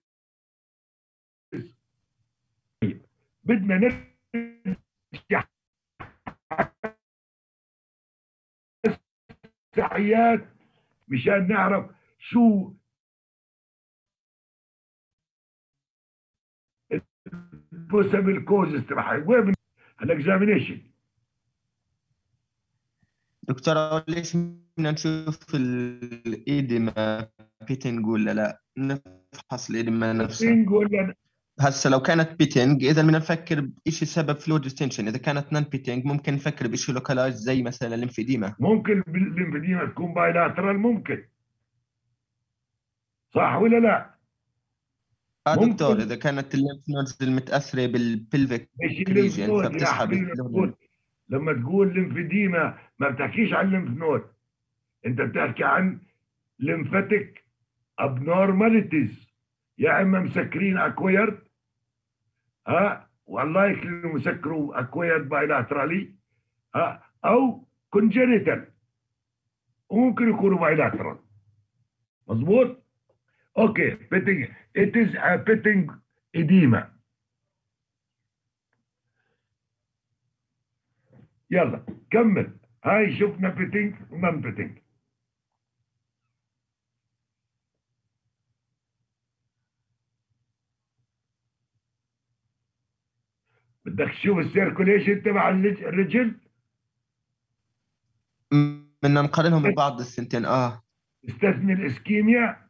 بدنا نرجع سعيات مشان نعرف شو possible causes تبعها. وين الاكزامينيشن؟ دكتور ليش بدنا نشوف الإيديما بيتنج ولا لا؟ نفحص الإيديما نفسها. ولا هسه لو كانت بيتنج إذا بدنا نفكر بشيء سبب فلو ديستنشن، إذا كانت نون بيتنج ممكن نفكر بشيء لوكالايز زي مثلا الليمفيديما. ممكن الليمفيديما تكون بايلاترال، ممكن صح ولا لا؟ دكتور ممكن اذا كانت الليمف نودز المتاثره بالبلفيك مش الليمف ريجن نود يا فبتسحب حبيبي. الفلويد. لما تقول ليمفيديما ما بتحكيش عن الليمف نود، انت بتحكي عن ليمفاتيك abnormalities، يا اما مسكرين اكويرد والله يكرموا مسكروا اكويرد بايلاترالي او كونجنتال، وممكن يكونوا بايلاترال. مظبوط؟ اوكي. بيتنج it is a pitting edema. يلا كمل. هاي شفنا بيتنج ونون بيتنج. بدك تشوف السيركوليشن تبع الرجل، بدنا نقارنهم ببعض الثنتين. استثني الاسكيميا.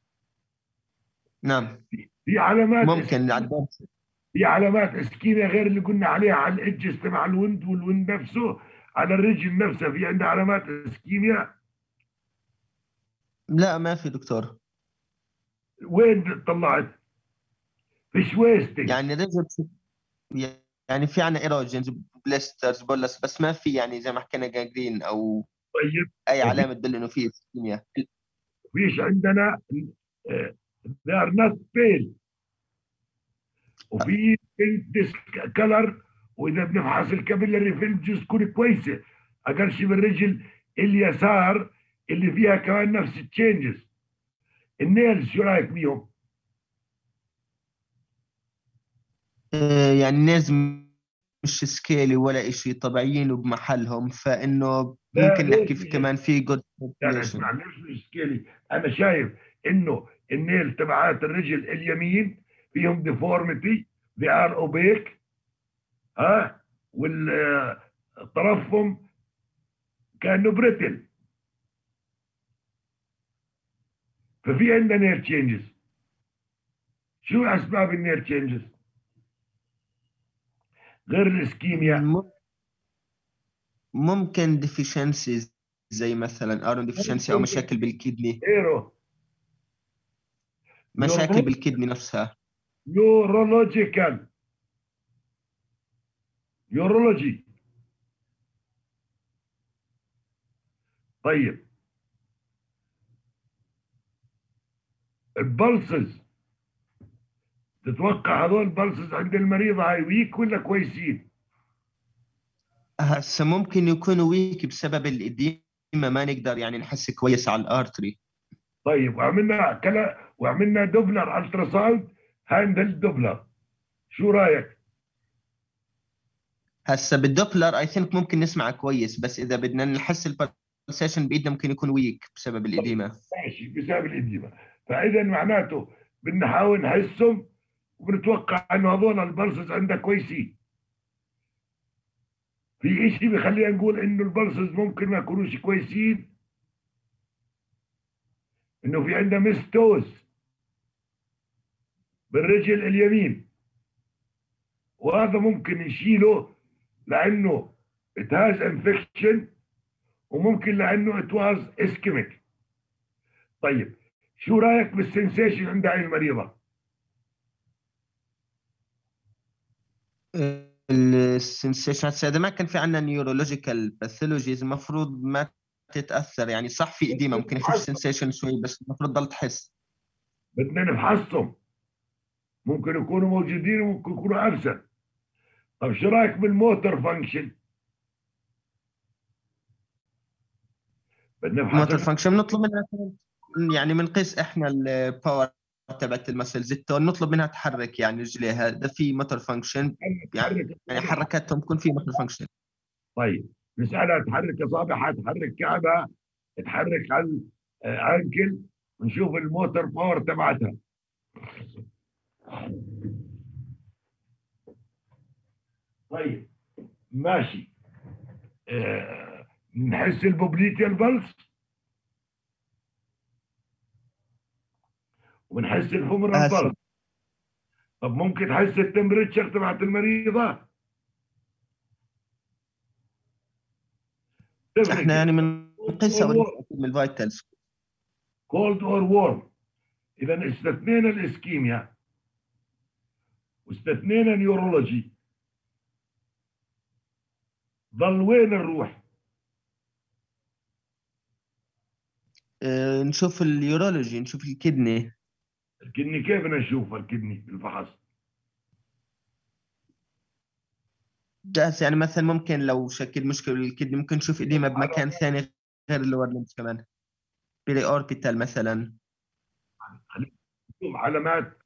نعم في علامات ممكن عدد. في علامات اسكيميا غير اللي قلنا عليها على الادجز تبع الوند والوند نفسه، على الرجل نفسها في عندها علامات اسكيميا. لا ما في دكتور. وين طلعت؟ فيش ويستنج يعني رجل يعني في عنا ايروجنز بليسترز بولس، بس ما في يعني زي ما حكينا جانجرين او طيب اي علامه تدل انه في اسكيميا. فيش عندنا they are not pale، وفي ديسك كلر، واذا بنفحص الكابيلاري فيلم تكون كويسه، اقل شيء بالرجل اليسار اللي فيها كمان نفس التشينجز. النيلز شو رايك بيهم؟ يعني ناس مش سكيلي ولا إشي، طبيعيين وبمحلهم، فإنه لا ممكن نحكي في كمان في جود لا اسمع، ليش مش سكيلي؟ انا شايف انه النيل تبعات الرجل اليمين فيهم ديفورميتي، they are opaque، والطرفهم كانه بريتل، ففي عندنا نير تشينجز. شو اسباب النير تشينجز غير الاسكيميا؟ ممكن ديفيشنسيز زي مثلا ايرون ديفيشنسي او مشاكل بالكدني. مشاكل بالكدني نفسها. يورولوجيكال، يورولوجي. طيب البلسز، تتوقع هذول البلسز عند المريض هاي ويك ولا كويسين؟ هسه ممكن يكونوا ويك بسبب الإديمة، ما نقدر يعني نحس كويس على الارتري. طيب وعملنا دوبلر الترا ساوند، هاندل دوبلر، شو رايك؟ هسه بالدوبلر اي ثينك ممكن نسمع كويس، بس اذا بدنا نحس البلسيشن بايدنا ممكن يكون ويك بسبب الإديمة. ماشي بسبب الإديمة، فإذا معناته بنحاول نحسهم وبنتوقع انه هذول البلسز عندها كويسين. في شيء بخلينا نقول انه البلسز ممكن ما يكونوش كويسين، انه في عندنا مستوز بالرجل اليمين، وهذا ممكن نشيله لانه it has infection، وممكن لانه it was ischemic. طيب شو رايك بالسنسيشن عند هاي المريضه؟ السنسيشن هسه اذا ما كان في عندنا نيورولوجيكال باثولوجيز المفروض ما تتاثر، يعني صح في اديمه ممكن يخف سنسيشن شوي بس المفروض تضل تحس. بدنا نفحصهم، ممكن يكونوا موجودين وممكن يكونوا ابسط. طب شو رايك بالموتور فانكشن؟ بدنا نفحص موتور فانكشن نطلب منها يعني بنقيس احنا الباور تبعت المسلز التون، نطلب منها تحرك يعني رجليها، اذا في موتور فانكشن يعني حركاتهم تكون في موتور فانكشن. طيب نسالها تحرك اصابعها، تحرك كعبها، تحرك على الانكل، ونشوف الموتور باور تبعتها. طيب ماشي. نحس البوبليتيال بلس ونحس الفومرال بلس. طب ممكن تحس التمبريتشر تبعت المريضة؟ احنا يعني بنقيسها من الفايتالز. كولد اور وورم. اذا استثنينا الاسكيميا، واستثنينا نيورولوجي، ضل وين الروح؟ نشوف اليورولوجي، نشوف الكدني. الكدني كيف بدنا نشوفها الكدني بالفحص؟ جاهز يعني مثلا ممكن لو شكل مشكلة بالكدني ممكن نشوف إديمة بمكان ثاني غير اللور لمبس كمان، بيري أوربيتال مثلا. نشوف علامات.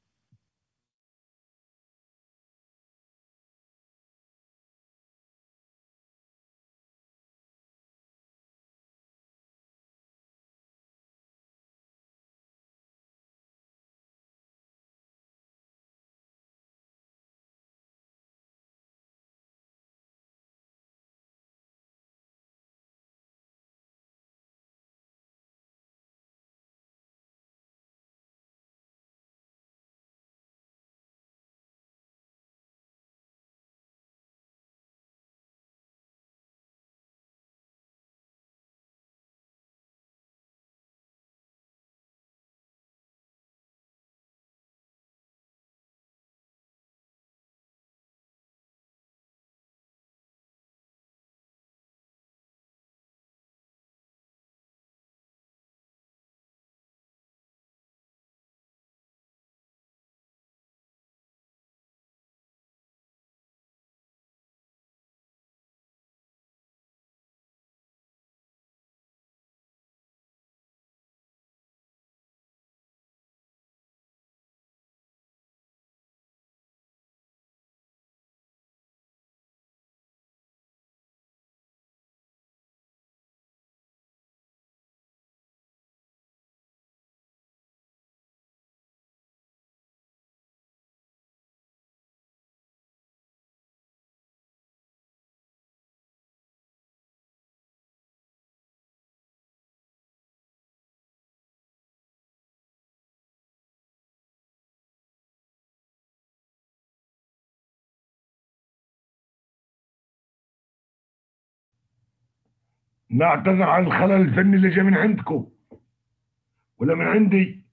نعتذر عن الخلل الفني اللي جاي من عندكم ولا من عندي.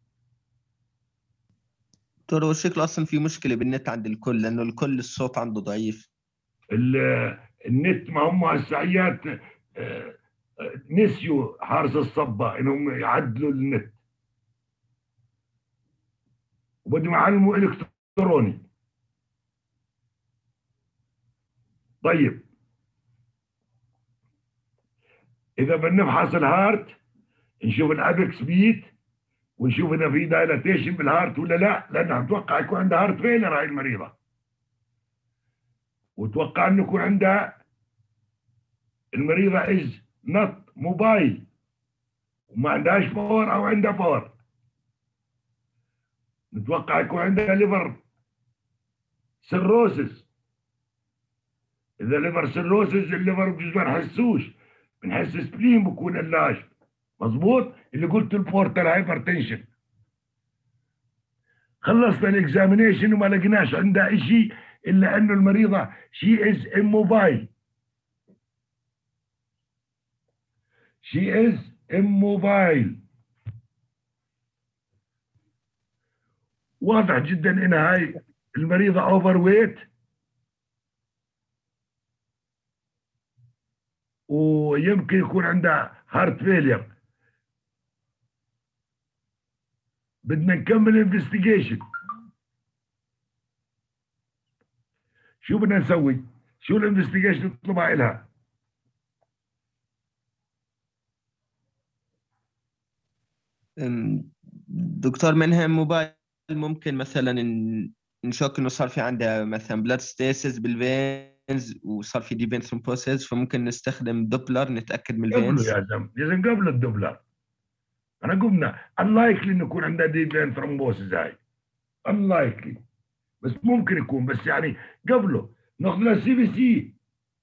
دكتور هو شكله أصلا في مشكلة بالنت عند الكل، لأنه الكل الصوت عنده ضعيف. النت، ما هم هالساعيات نسيوا حارس الصبة انهم يعدلوا النت، وبدهم يعلموا الكتروني. طيب اذا بدنا نفحص الهارت نشوف الابكس بيت ونشوف اذا في دايلاتيشن بالهارت ولا لا، لان اتوقع يكون عندها هارت فيلر هاي المريضه، واتوقع انه يكون عندها المريضه از نوت موبايل وما عندهاش باور او عندها باور. نتوقع يكون عندها ليفر سيروسس. اذا ليفر سيروسس الليفر بجوز ما نحسوش، بنحس سبلين بكون قلاش. مظبوط اللي قلت البورتال هايبرتنشن. خلصنا الاكزامينيشن وما لقيناش عندها شيء الا انه المريضه شي از اموبايل. شي از اموبايل. واضح جدا ان هاي المريضه اوفر ويت ويمكن يكون عندها هارت فيلير. بدنا نكمل انفستيجيشن. شو بدنا نسوي؟ شو الانفستيجيشن نطلبها إلها؟ دكتور منها موبايل ممكن مثلا نشك انه صار في عندها مثلا بلاد ستيسز بالفينز وصار في ديفين ثرومبوسيس، فممكن نستخدم دوبلر نتاكد من قبله الفينز. يا زلمه، لازم قبل الدبلر. انا قمنا unlikely انه يكون عندها ديفين ثرومبوسيس هاي. unlikely بس ممكن يكون، بس يعني قبله ناخذ لها سي بي سي.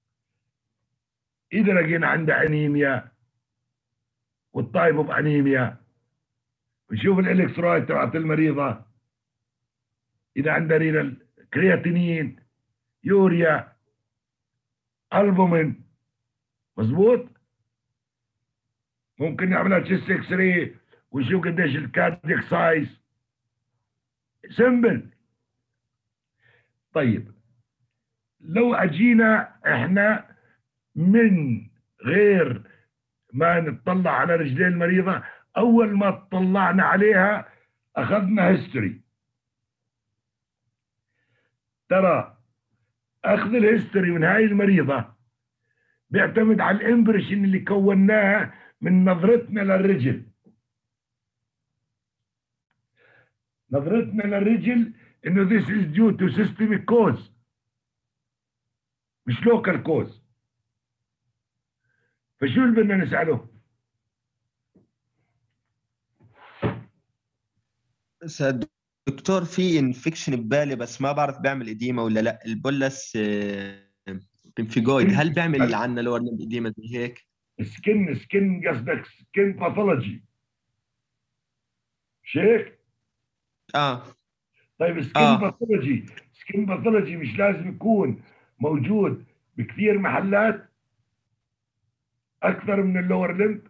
اذا لقينا عندها انيميا والطيب اوف انيميا، نشوف الالكترولايت تبعت المريضه، اذا عندها رينال كرياتينين يوريا البومين. مظبوط. ممكن نعملها تشيست اكس راي ونشوف قديش الكاردياك سايز. سمبل. طيب لو اجينا احنا من غير ما نطلع على رجلين المريضة، اول ما اطلعنا عليها اخذنا هيستوري. ترى اخذ الهيستوري من هاي المريضة بيعتمد على الامبريشن اللي كوناها من نظرتنا للرجل. نظرتنا للرجل انه this is due to systemic cause مش local cause. فشو اللي بدنا نسأله؟ دكتور في انفكشن ببالي بس ما بعرف بيعمل اديمه ولا لا، البولس بنفيجويد هل بيعمل عنا لور لمب اديمه زي هيك؟ سكن قصدك سكن باثولوجي مش هيك؟ طيب سكن باثولوجي مش لازم يكون موجود بكثير محلات اكثر من اللور لمب؟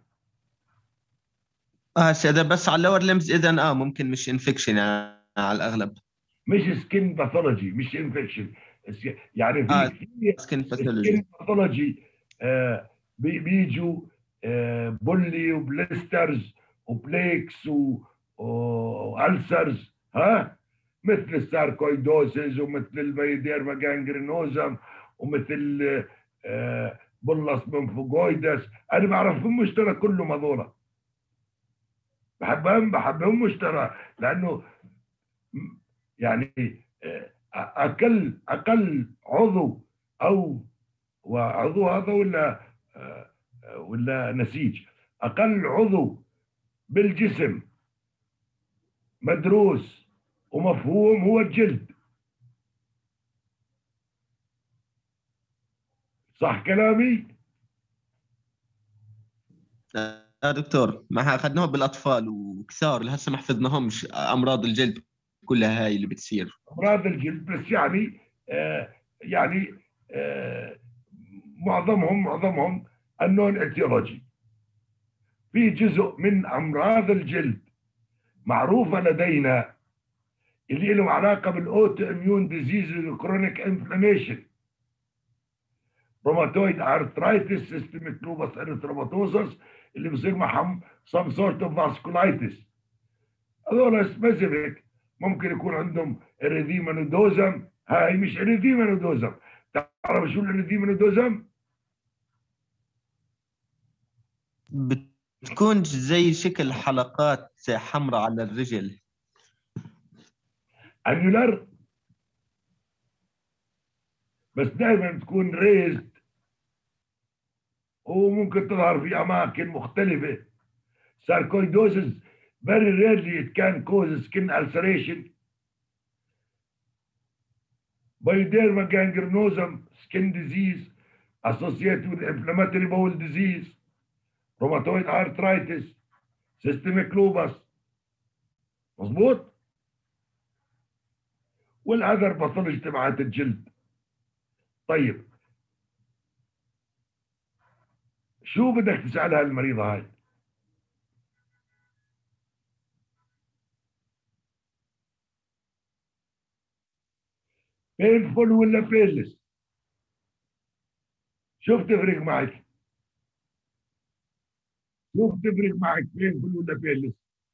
سيدا بس على اللور لمبز اذا ممكن مش انفكشن يعني على الاغلب. مش سكن باثولوجي مش انفكشن، يعني في كثير سكن باثولوجي بيجوا بولي وبليسترز وبليكس والسرز مثل الساركويدوسز ومثل الميديرما جانجرينوزم ومثل بولس منفوجويدس. انا بعرفهم مشترى كلهم هذول، بحبهم مشترى لانه يعني اقل عضو او وعضو هذا ولا نسيج، اقل عضو بالجسم مدروس ومفهوم هو الجلد. صح كلامي؟ دكتور ما اخذناهم بالاطفال وكثار لهسه ما حفظناهمش امراض الجلد كلها هاي اللي بتصير. امراض الجلد بس يعني معظمهم النون اتيولوجي. في جزء من امراض الجلد معروفه لدينا اللي له علاقه بالاوتو اميون ديزيز والكرونيك انفلاميشن، روماتويد ارثرايتس، سيستميك لوبس اريثروماتوسس اللي بصير معهم some sort of vasculitis. هذول سبيسيفيك ممكن يكون عندهم اريثيما نودوزم. هاي مش اريثيما نودوزم. تعرف شو الاريثيما نودوزم؟ بتكون زي شكل حلقات حمراء على الرجل. انيولر بس دائما بتكون ريزد وممكن تظهر في اماكن مختلفه. ساركويدوسس very rarely it can cause skin ulceration. Pyoderma gangrenosum skin disease associated with inflammatory bowel disease, rheumatoid arthritis, systemic lupus. مظبوط؟ والاذر باثولوجي تبعت الجلد. طيب شو بدك تسالها المريضه هاي؟ painful ولا painless؟ شو بتفرق معك؟ شو بتفرق معك painful ولا painless؟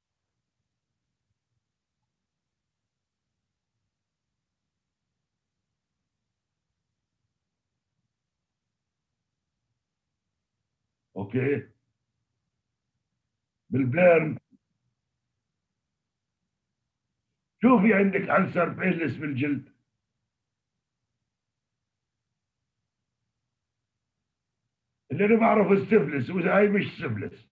اوكي بالبليرن شو في عندك ألسر بيلس بالجلد؟ اللي انا بعرف السفلس وهي مش سفلس.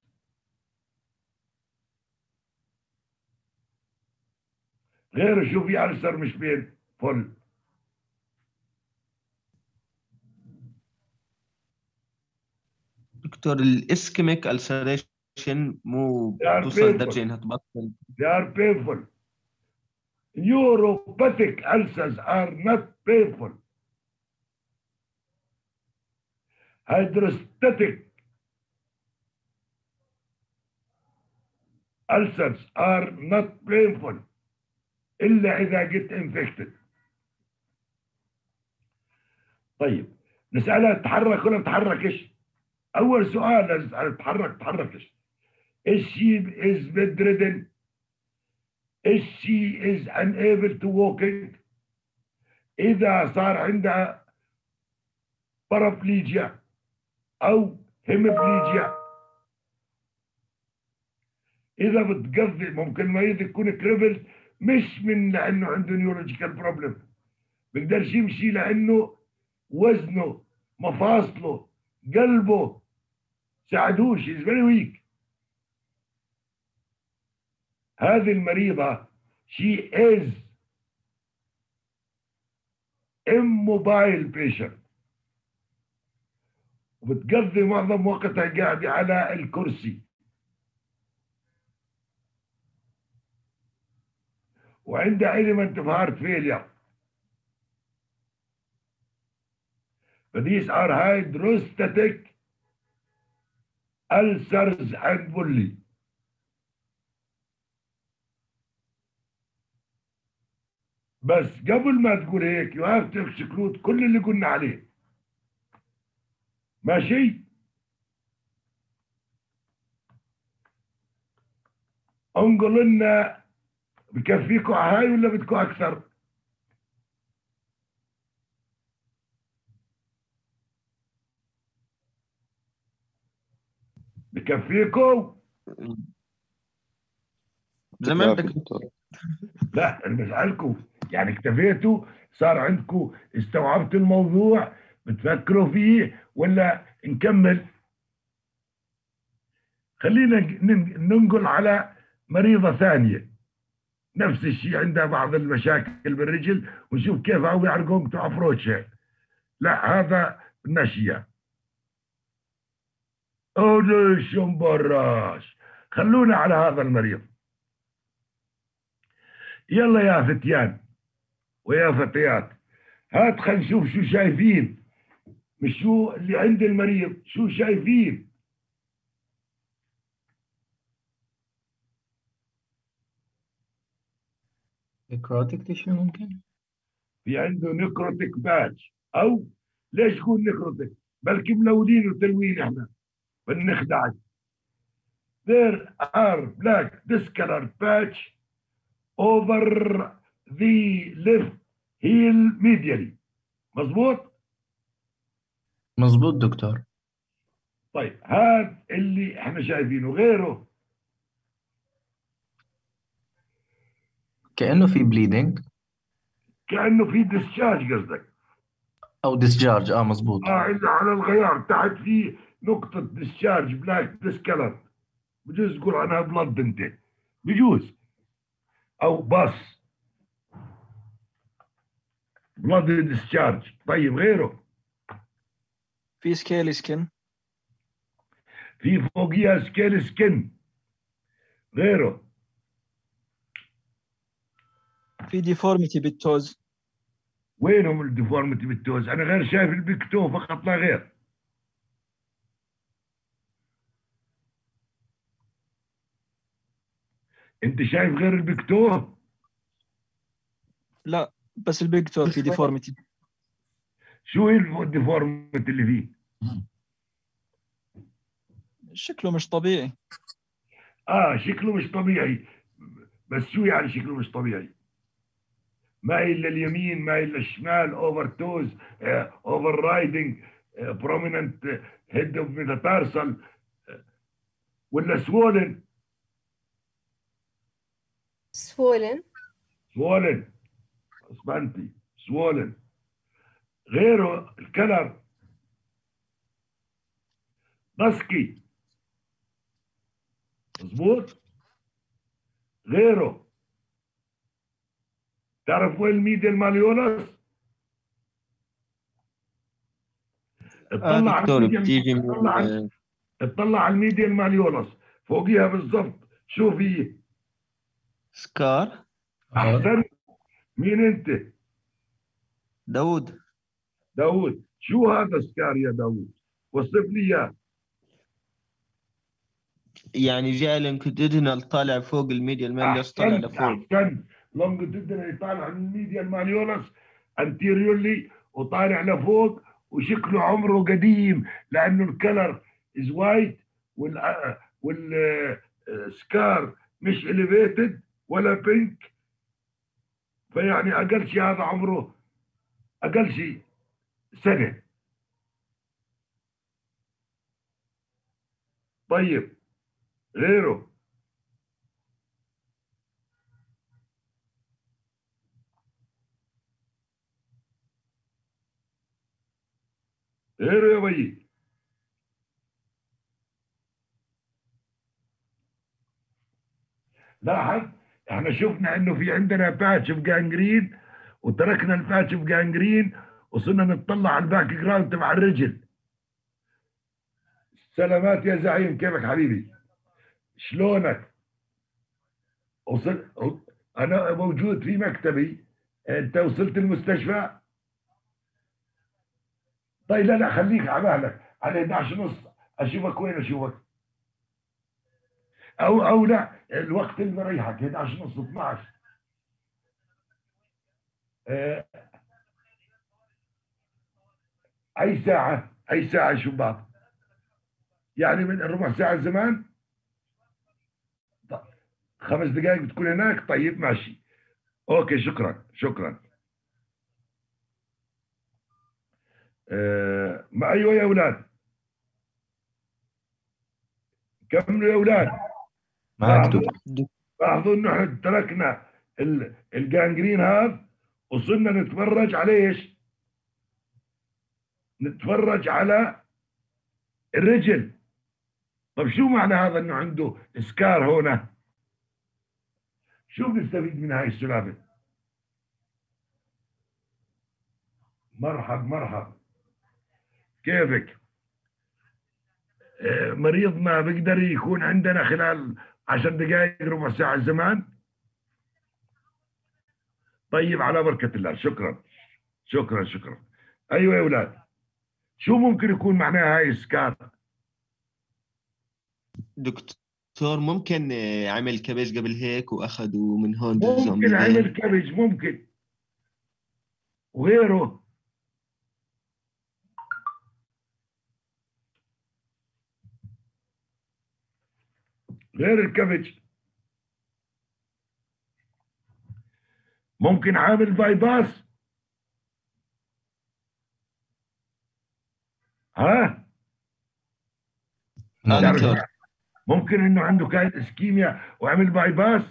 غير شو في ألسر مش بين فل. دكتور الاسكيميك ألسريشن مو توصل لدرجة انها تبطل. They are painful. Neuropathic ulcers are not painful. Hydrostatic ulcers are not painful إلا إذا get infected. طيب نسألها تتحرك ولا تتحركش؟ أول سؤال نسألها تتحركش. Is she is bedridden? Is she is unable to walking? إذا صار عندها بارابليجيا أو هيمبليجيا. إذا بتقضي ممكن المريض يكون كريبل مش من لأنه عنده نيورولوجيكال بروبلم، بيقدرش يمشي لأنه وزنه مفاصله قلبه ساعدوش، is very weak. هذه المريضة she is immobile patient وبتقضي معظم وقتها قاعدة على الكرسي، وعندها element of heart failure. These are hydrostatic ulcers and bully. بس قبل ما تقول هيك you have to exclude كل اللي قلنا عليه. ماشي؟ انقل لنا بكفيكوا هاي ولا بدكوا اكثر؟ بكفيكوا؟ زي ما بدك. لا انا بسألكم يعني اكتفيتوا؟ صار عندكم استوعبتوا الموضوع بتفكروا فيه ولا نكمل؟ خلينا ننقل على مريضة ثانية نفس الشيء عندها بعض المشاكل بالرجل ونشوف كيف هو يعرقون تو ابروتش. لا هذا نشية ليش براش. خلونا على هذا المريض. يلا يا فتيان ويا فتيات هات خلينا نشوف شو شايفين، مش شو اللي عند المريض، شو شايفين. نيكروتيك تيشو ممكن؟ في عنده نيكروتيك باتش، او ليش يكون نيكروتيك؟ بلكي ملونين وتلوين احنا بنخدعك. There are black discolored patch over the left heel medially. مظبوط؟ مظبوط دكتور. طيب هذا اللي احنا شايفينه. غيره كأنه في بليدنج، كأنه في ديسشارج قصدك، أو ديسجارج. مظبوط. اللي على الغيار تحت في نقطة ديسشارج بلاك ديسكلر، بجوز تقول عنها بلد انت، بجوز او باص بلد ديسشارج. طيب غيره في سكيل سكن، في فوقيها سكيل سكن. غيره في ديفورميتي بالتوز. وينهم الديفورميتي بالتوز؟ انا غير شايف البيكتو فقط لا غير. انت شايف غير البيكتو؟ لا بس البيج تو في ديفورميتي. شو هي الديفورميتي اللي فيه؟ شكله مش طبيعي. شكله مش طبيعي. بس شو يعني شكله مش طبيعي؟ مايل لليمين مايل للشمال، اوفر توز، اوفر رايدنج، بروميننت هيد اوف ميتاتارسال، ولا سوولن؟ سوولن اسبانتي سوولن. غيره الكلر بسكي. مظبوط. غيره تعرف وين الميديال ماليولس؟ اطلع على الميديال، اطلع على الميديال ماليولس فوقيها بالضبط شو في؟ سكار. احسن. مين انت؟ داوود. شو هذا سكار يا داوود؟ وصف لي اياه. يعني جاي لونجيتودينال طالع فوق الميديال ماليولس، طالع لفوق. احسن. لونجيتودينال طالع من الميديال ماليولس انتيريورلي وطالع لفوق وشكله عمره قديم لانه الكلر از وايت والسكار مش اليفيتد ولا بينك، فيعني اقل شيء هذا عمره اقل شيء سنه. طيب غيره غيره يا بيي. لاحظ احنا شفنا انه في عندنا باتش اوف جانجرين وتركنا الباتش اوف جانجرين وصرنا نطلع على الباك جراوند تبع الرجل. سلامات يا زعيم، كيفك حبيبي؟ شلونك؟ انا موجود في مكتبي. انت وصلت المستشفى؟ طيب لا خليك على بالك، على 11:30 اشوفك. وين اشوفك؟ او لا الوقت اللي بريحك 11:30 12. اي ساعه شو بعض؟ يعني من ربع ساعه زمان. 5 دقائق بتكون هناك. طيب ماشي، اوكي شكرا. ما ايوه يا اولاد، كملوا يا اولاد. معك دكتور. لاحظوا انه احنا تركنا الجانجرين هذا وصلنا نتفرج على ايش؟ نتفرج على الرجل. طب شو معنى هذا انه عنده سكار هنا؟ شو بنستفيد من هاي السلافه؟ مرحب كيفك؟ مريضنا بيقدر يكون عندنا خلال 10 دقائق ربع ساعة زمان؟ طيب على بركة الله. شكرا. ايوه يا اولاد، شو ممكن يكون معناها هاي السكار؟ دكتور ممكن عمل كبش قبل هيك واخذوا من هون ممكن عمل كبش، ممكن. وغيره؟ غير الكبج ممكن عامل بايباس. ها؟ دكتور ممكن انه عنده كانت اسكيميا وعمل بايباس.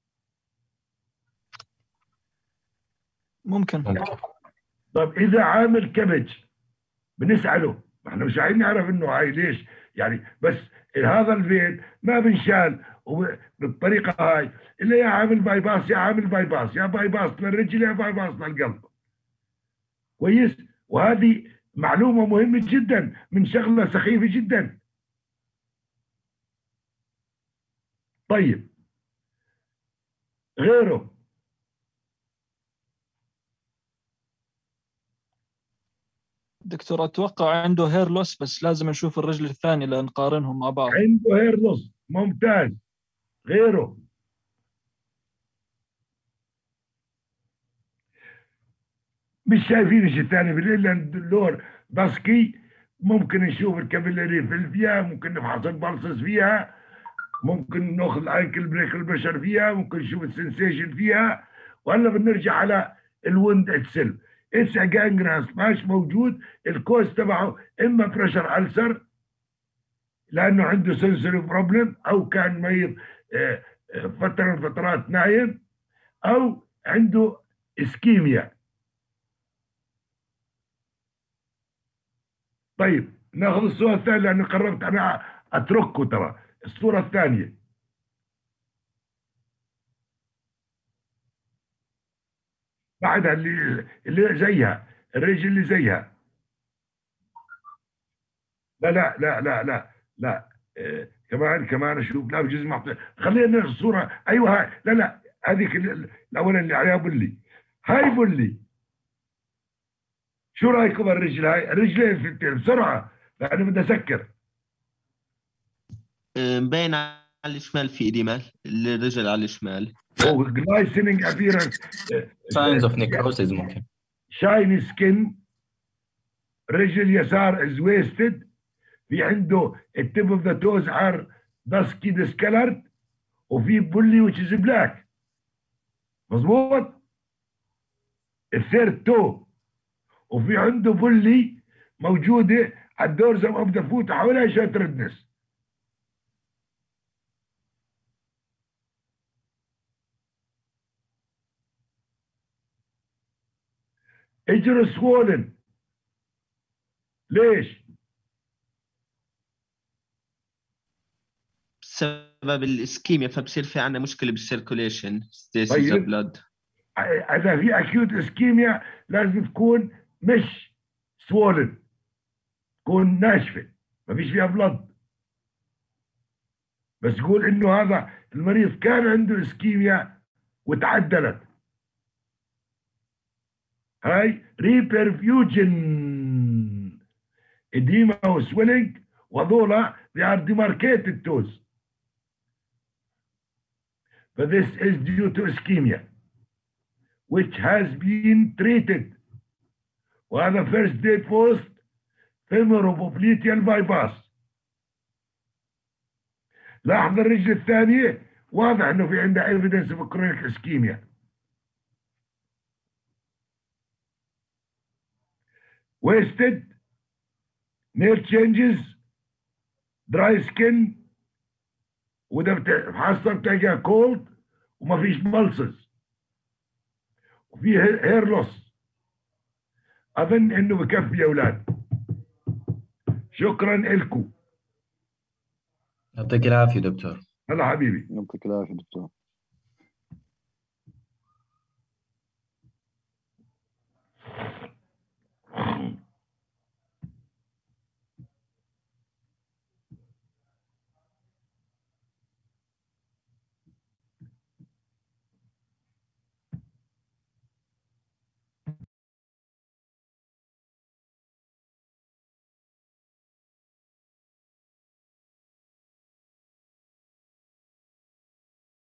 ممكن. طب اذا عامل كبج بنسأله، احنا مش عايزين نعرف انه هاي ليش يعني، بس هذا الفين ما بنشال بالطريقه هاي الا يا عامل بايباس يا بايباس للرجل يا بايباس للقلب. كويس؟ وهذه معلومه مهمه جدا من شغله سخيفه جدا. طيب غيره؟ دكتور اتوقع عنده هير لوس، بس لازم نشوف الرجل الثاني لنقارنهم مع بعض. عنده هير لوس، ممتاز. غيره؟ مش شايفين شيء ثاني الا اللون باسكي. ممكن نشوف الكابيلاري فيها، ممكن نفحص البلسس فيها، ممكن ناخذ الانكل بريك البشر فيها، ممكن نشوف السنسيشن فيها. وهلا بنرجع على الوند اتسلف. اتس جانجرانس ماش موجود. الكوز تبعه اما بريشر ألسر لانه عنده سنسوري بروبلم، او كان مريض فتره من الفترات نايم، او عنده اسكيميا. طيب ناخذ الصوره الثانيه لانه قررت انا اتركه. ترى الصوره الثانيه بعدها اللي زيها، الرجل اللي زيها. لا كمان اشوف. لا بجوز معطي. خلينا ناخذ الصوره. ايوه هاي. لا هذيك الاولى اللي عليها بلي. هاي بلي. شو رايكم بالرجل هاي؟ الرجلين في بسرعه لانه بدي اسكر. مبين على الشمال في إديمال، الرجل على الشمال. جلايسنينج ابييرنس. ساينز اوف نيكروسيس ممكن. شايني سكين. الرجل اليسار از ويستد، في عنده التيب اوف ذا توز ار داسكي ديسكلرد، وفي بولي which is black. مظبوط؟ الثيرد تو، وفي عنده بولي موجوده على الدورزم اوف ذا فوت حواليها شويه ردنس. اجره سوولن. ليش؟ بسبب الاسكيميا، فبصير في عندنا مشكله بالسيركوليشن ستيسيس طيب. بلاد. اذا في اكيوت اسكيميا لازم تكون مش سوولن، تكون ناشفه ما فيش فيها بلد. بس قول انه هذا المريض كان عنده اسكيميا وتعدلت، هاي ريبرفيوجن اديما وسويلنج، وهذولا they are demarcated toes. But this is due to ischemia which has been treated، وهذا first day post femoral bypass. لاحظ الرجل الثانية واضح انه في عندها evidence of chronic ischemia. wasted nail changes dry skin، وده بتحصل تلاقيها كولد وما فيش ملصز، وفي هير لوس. اظن انه بكفي يا اولاد. شكرا لكم. يعطيك العافيه دكتور. هلا حبيبي. يعطيك العافية دكتور.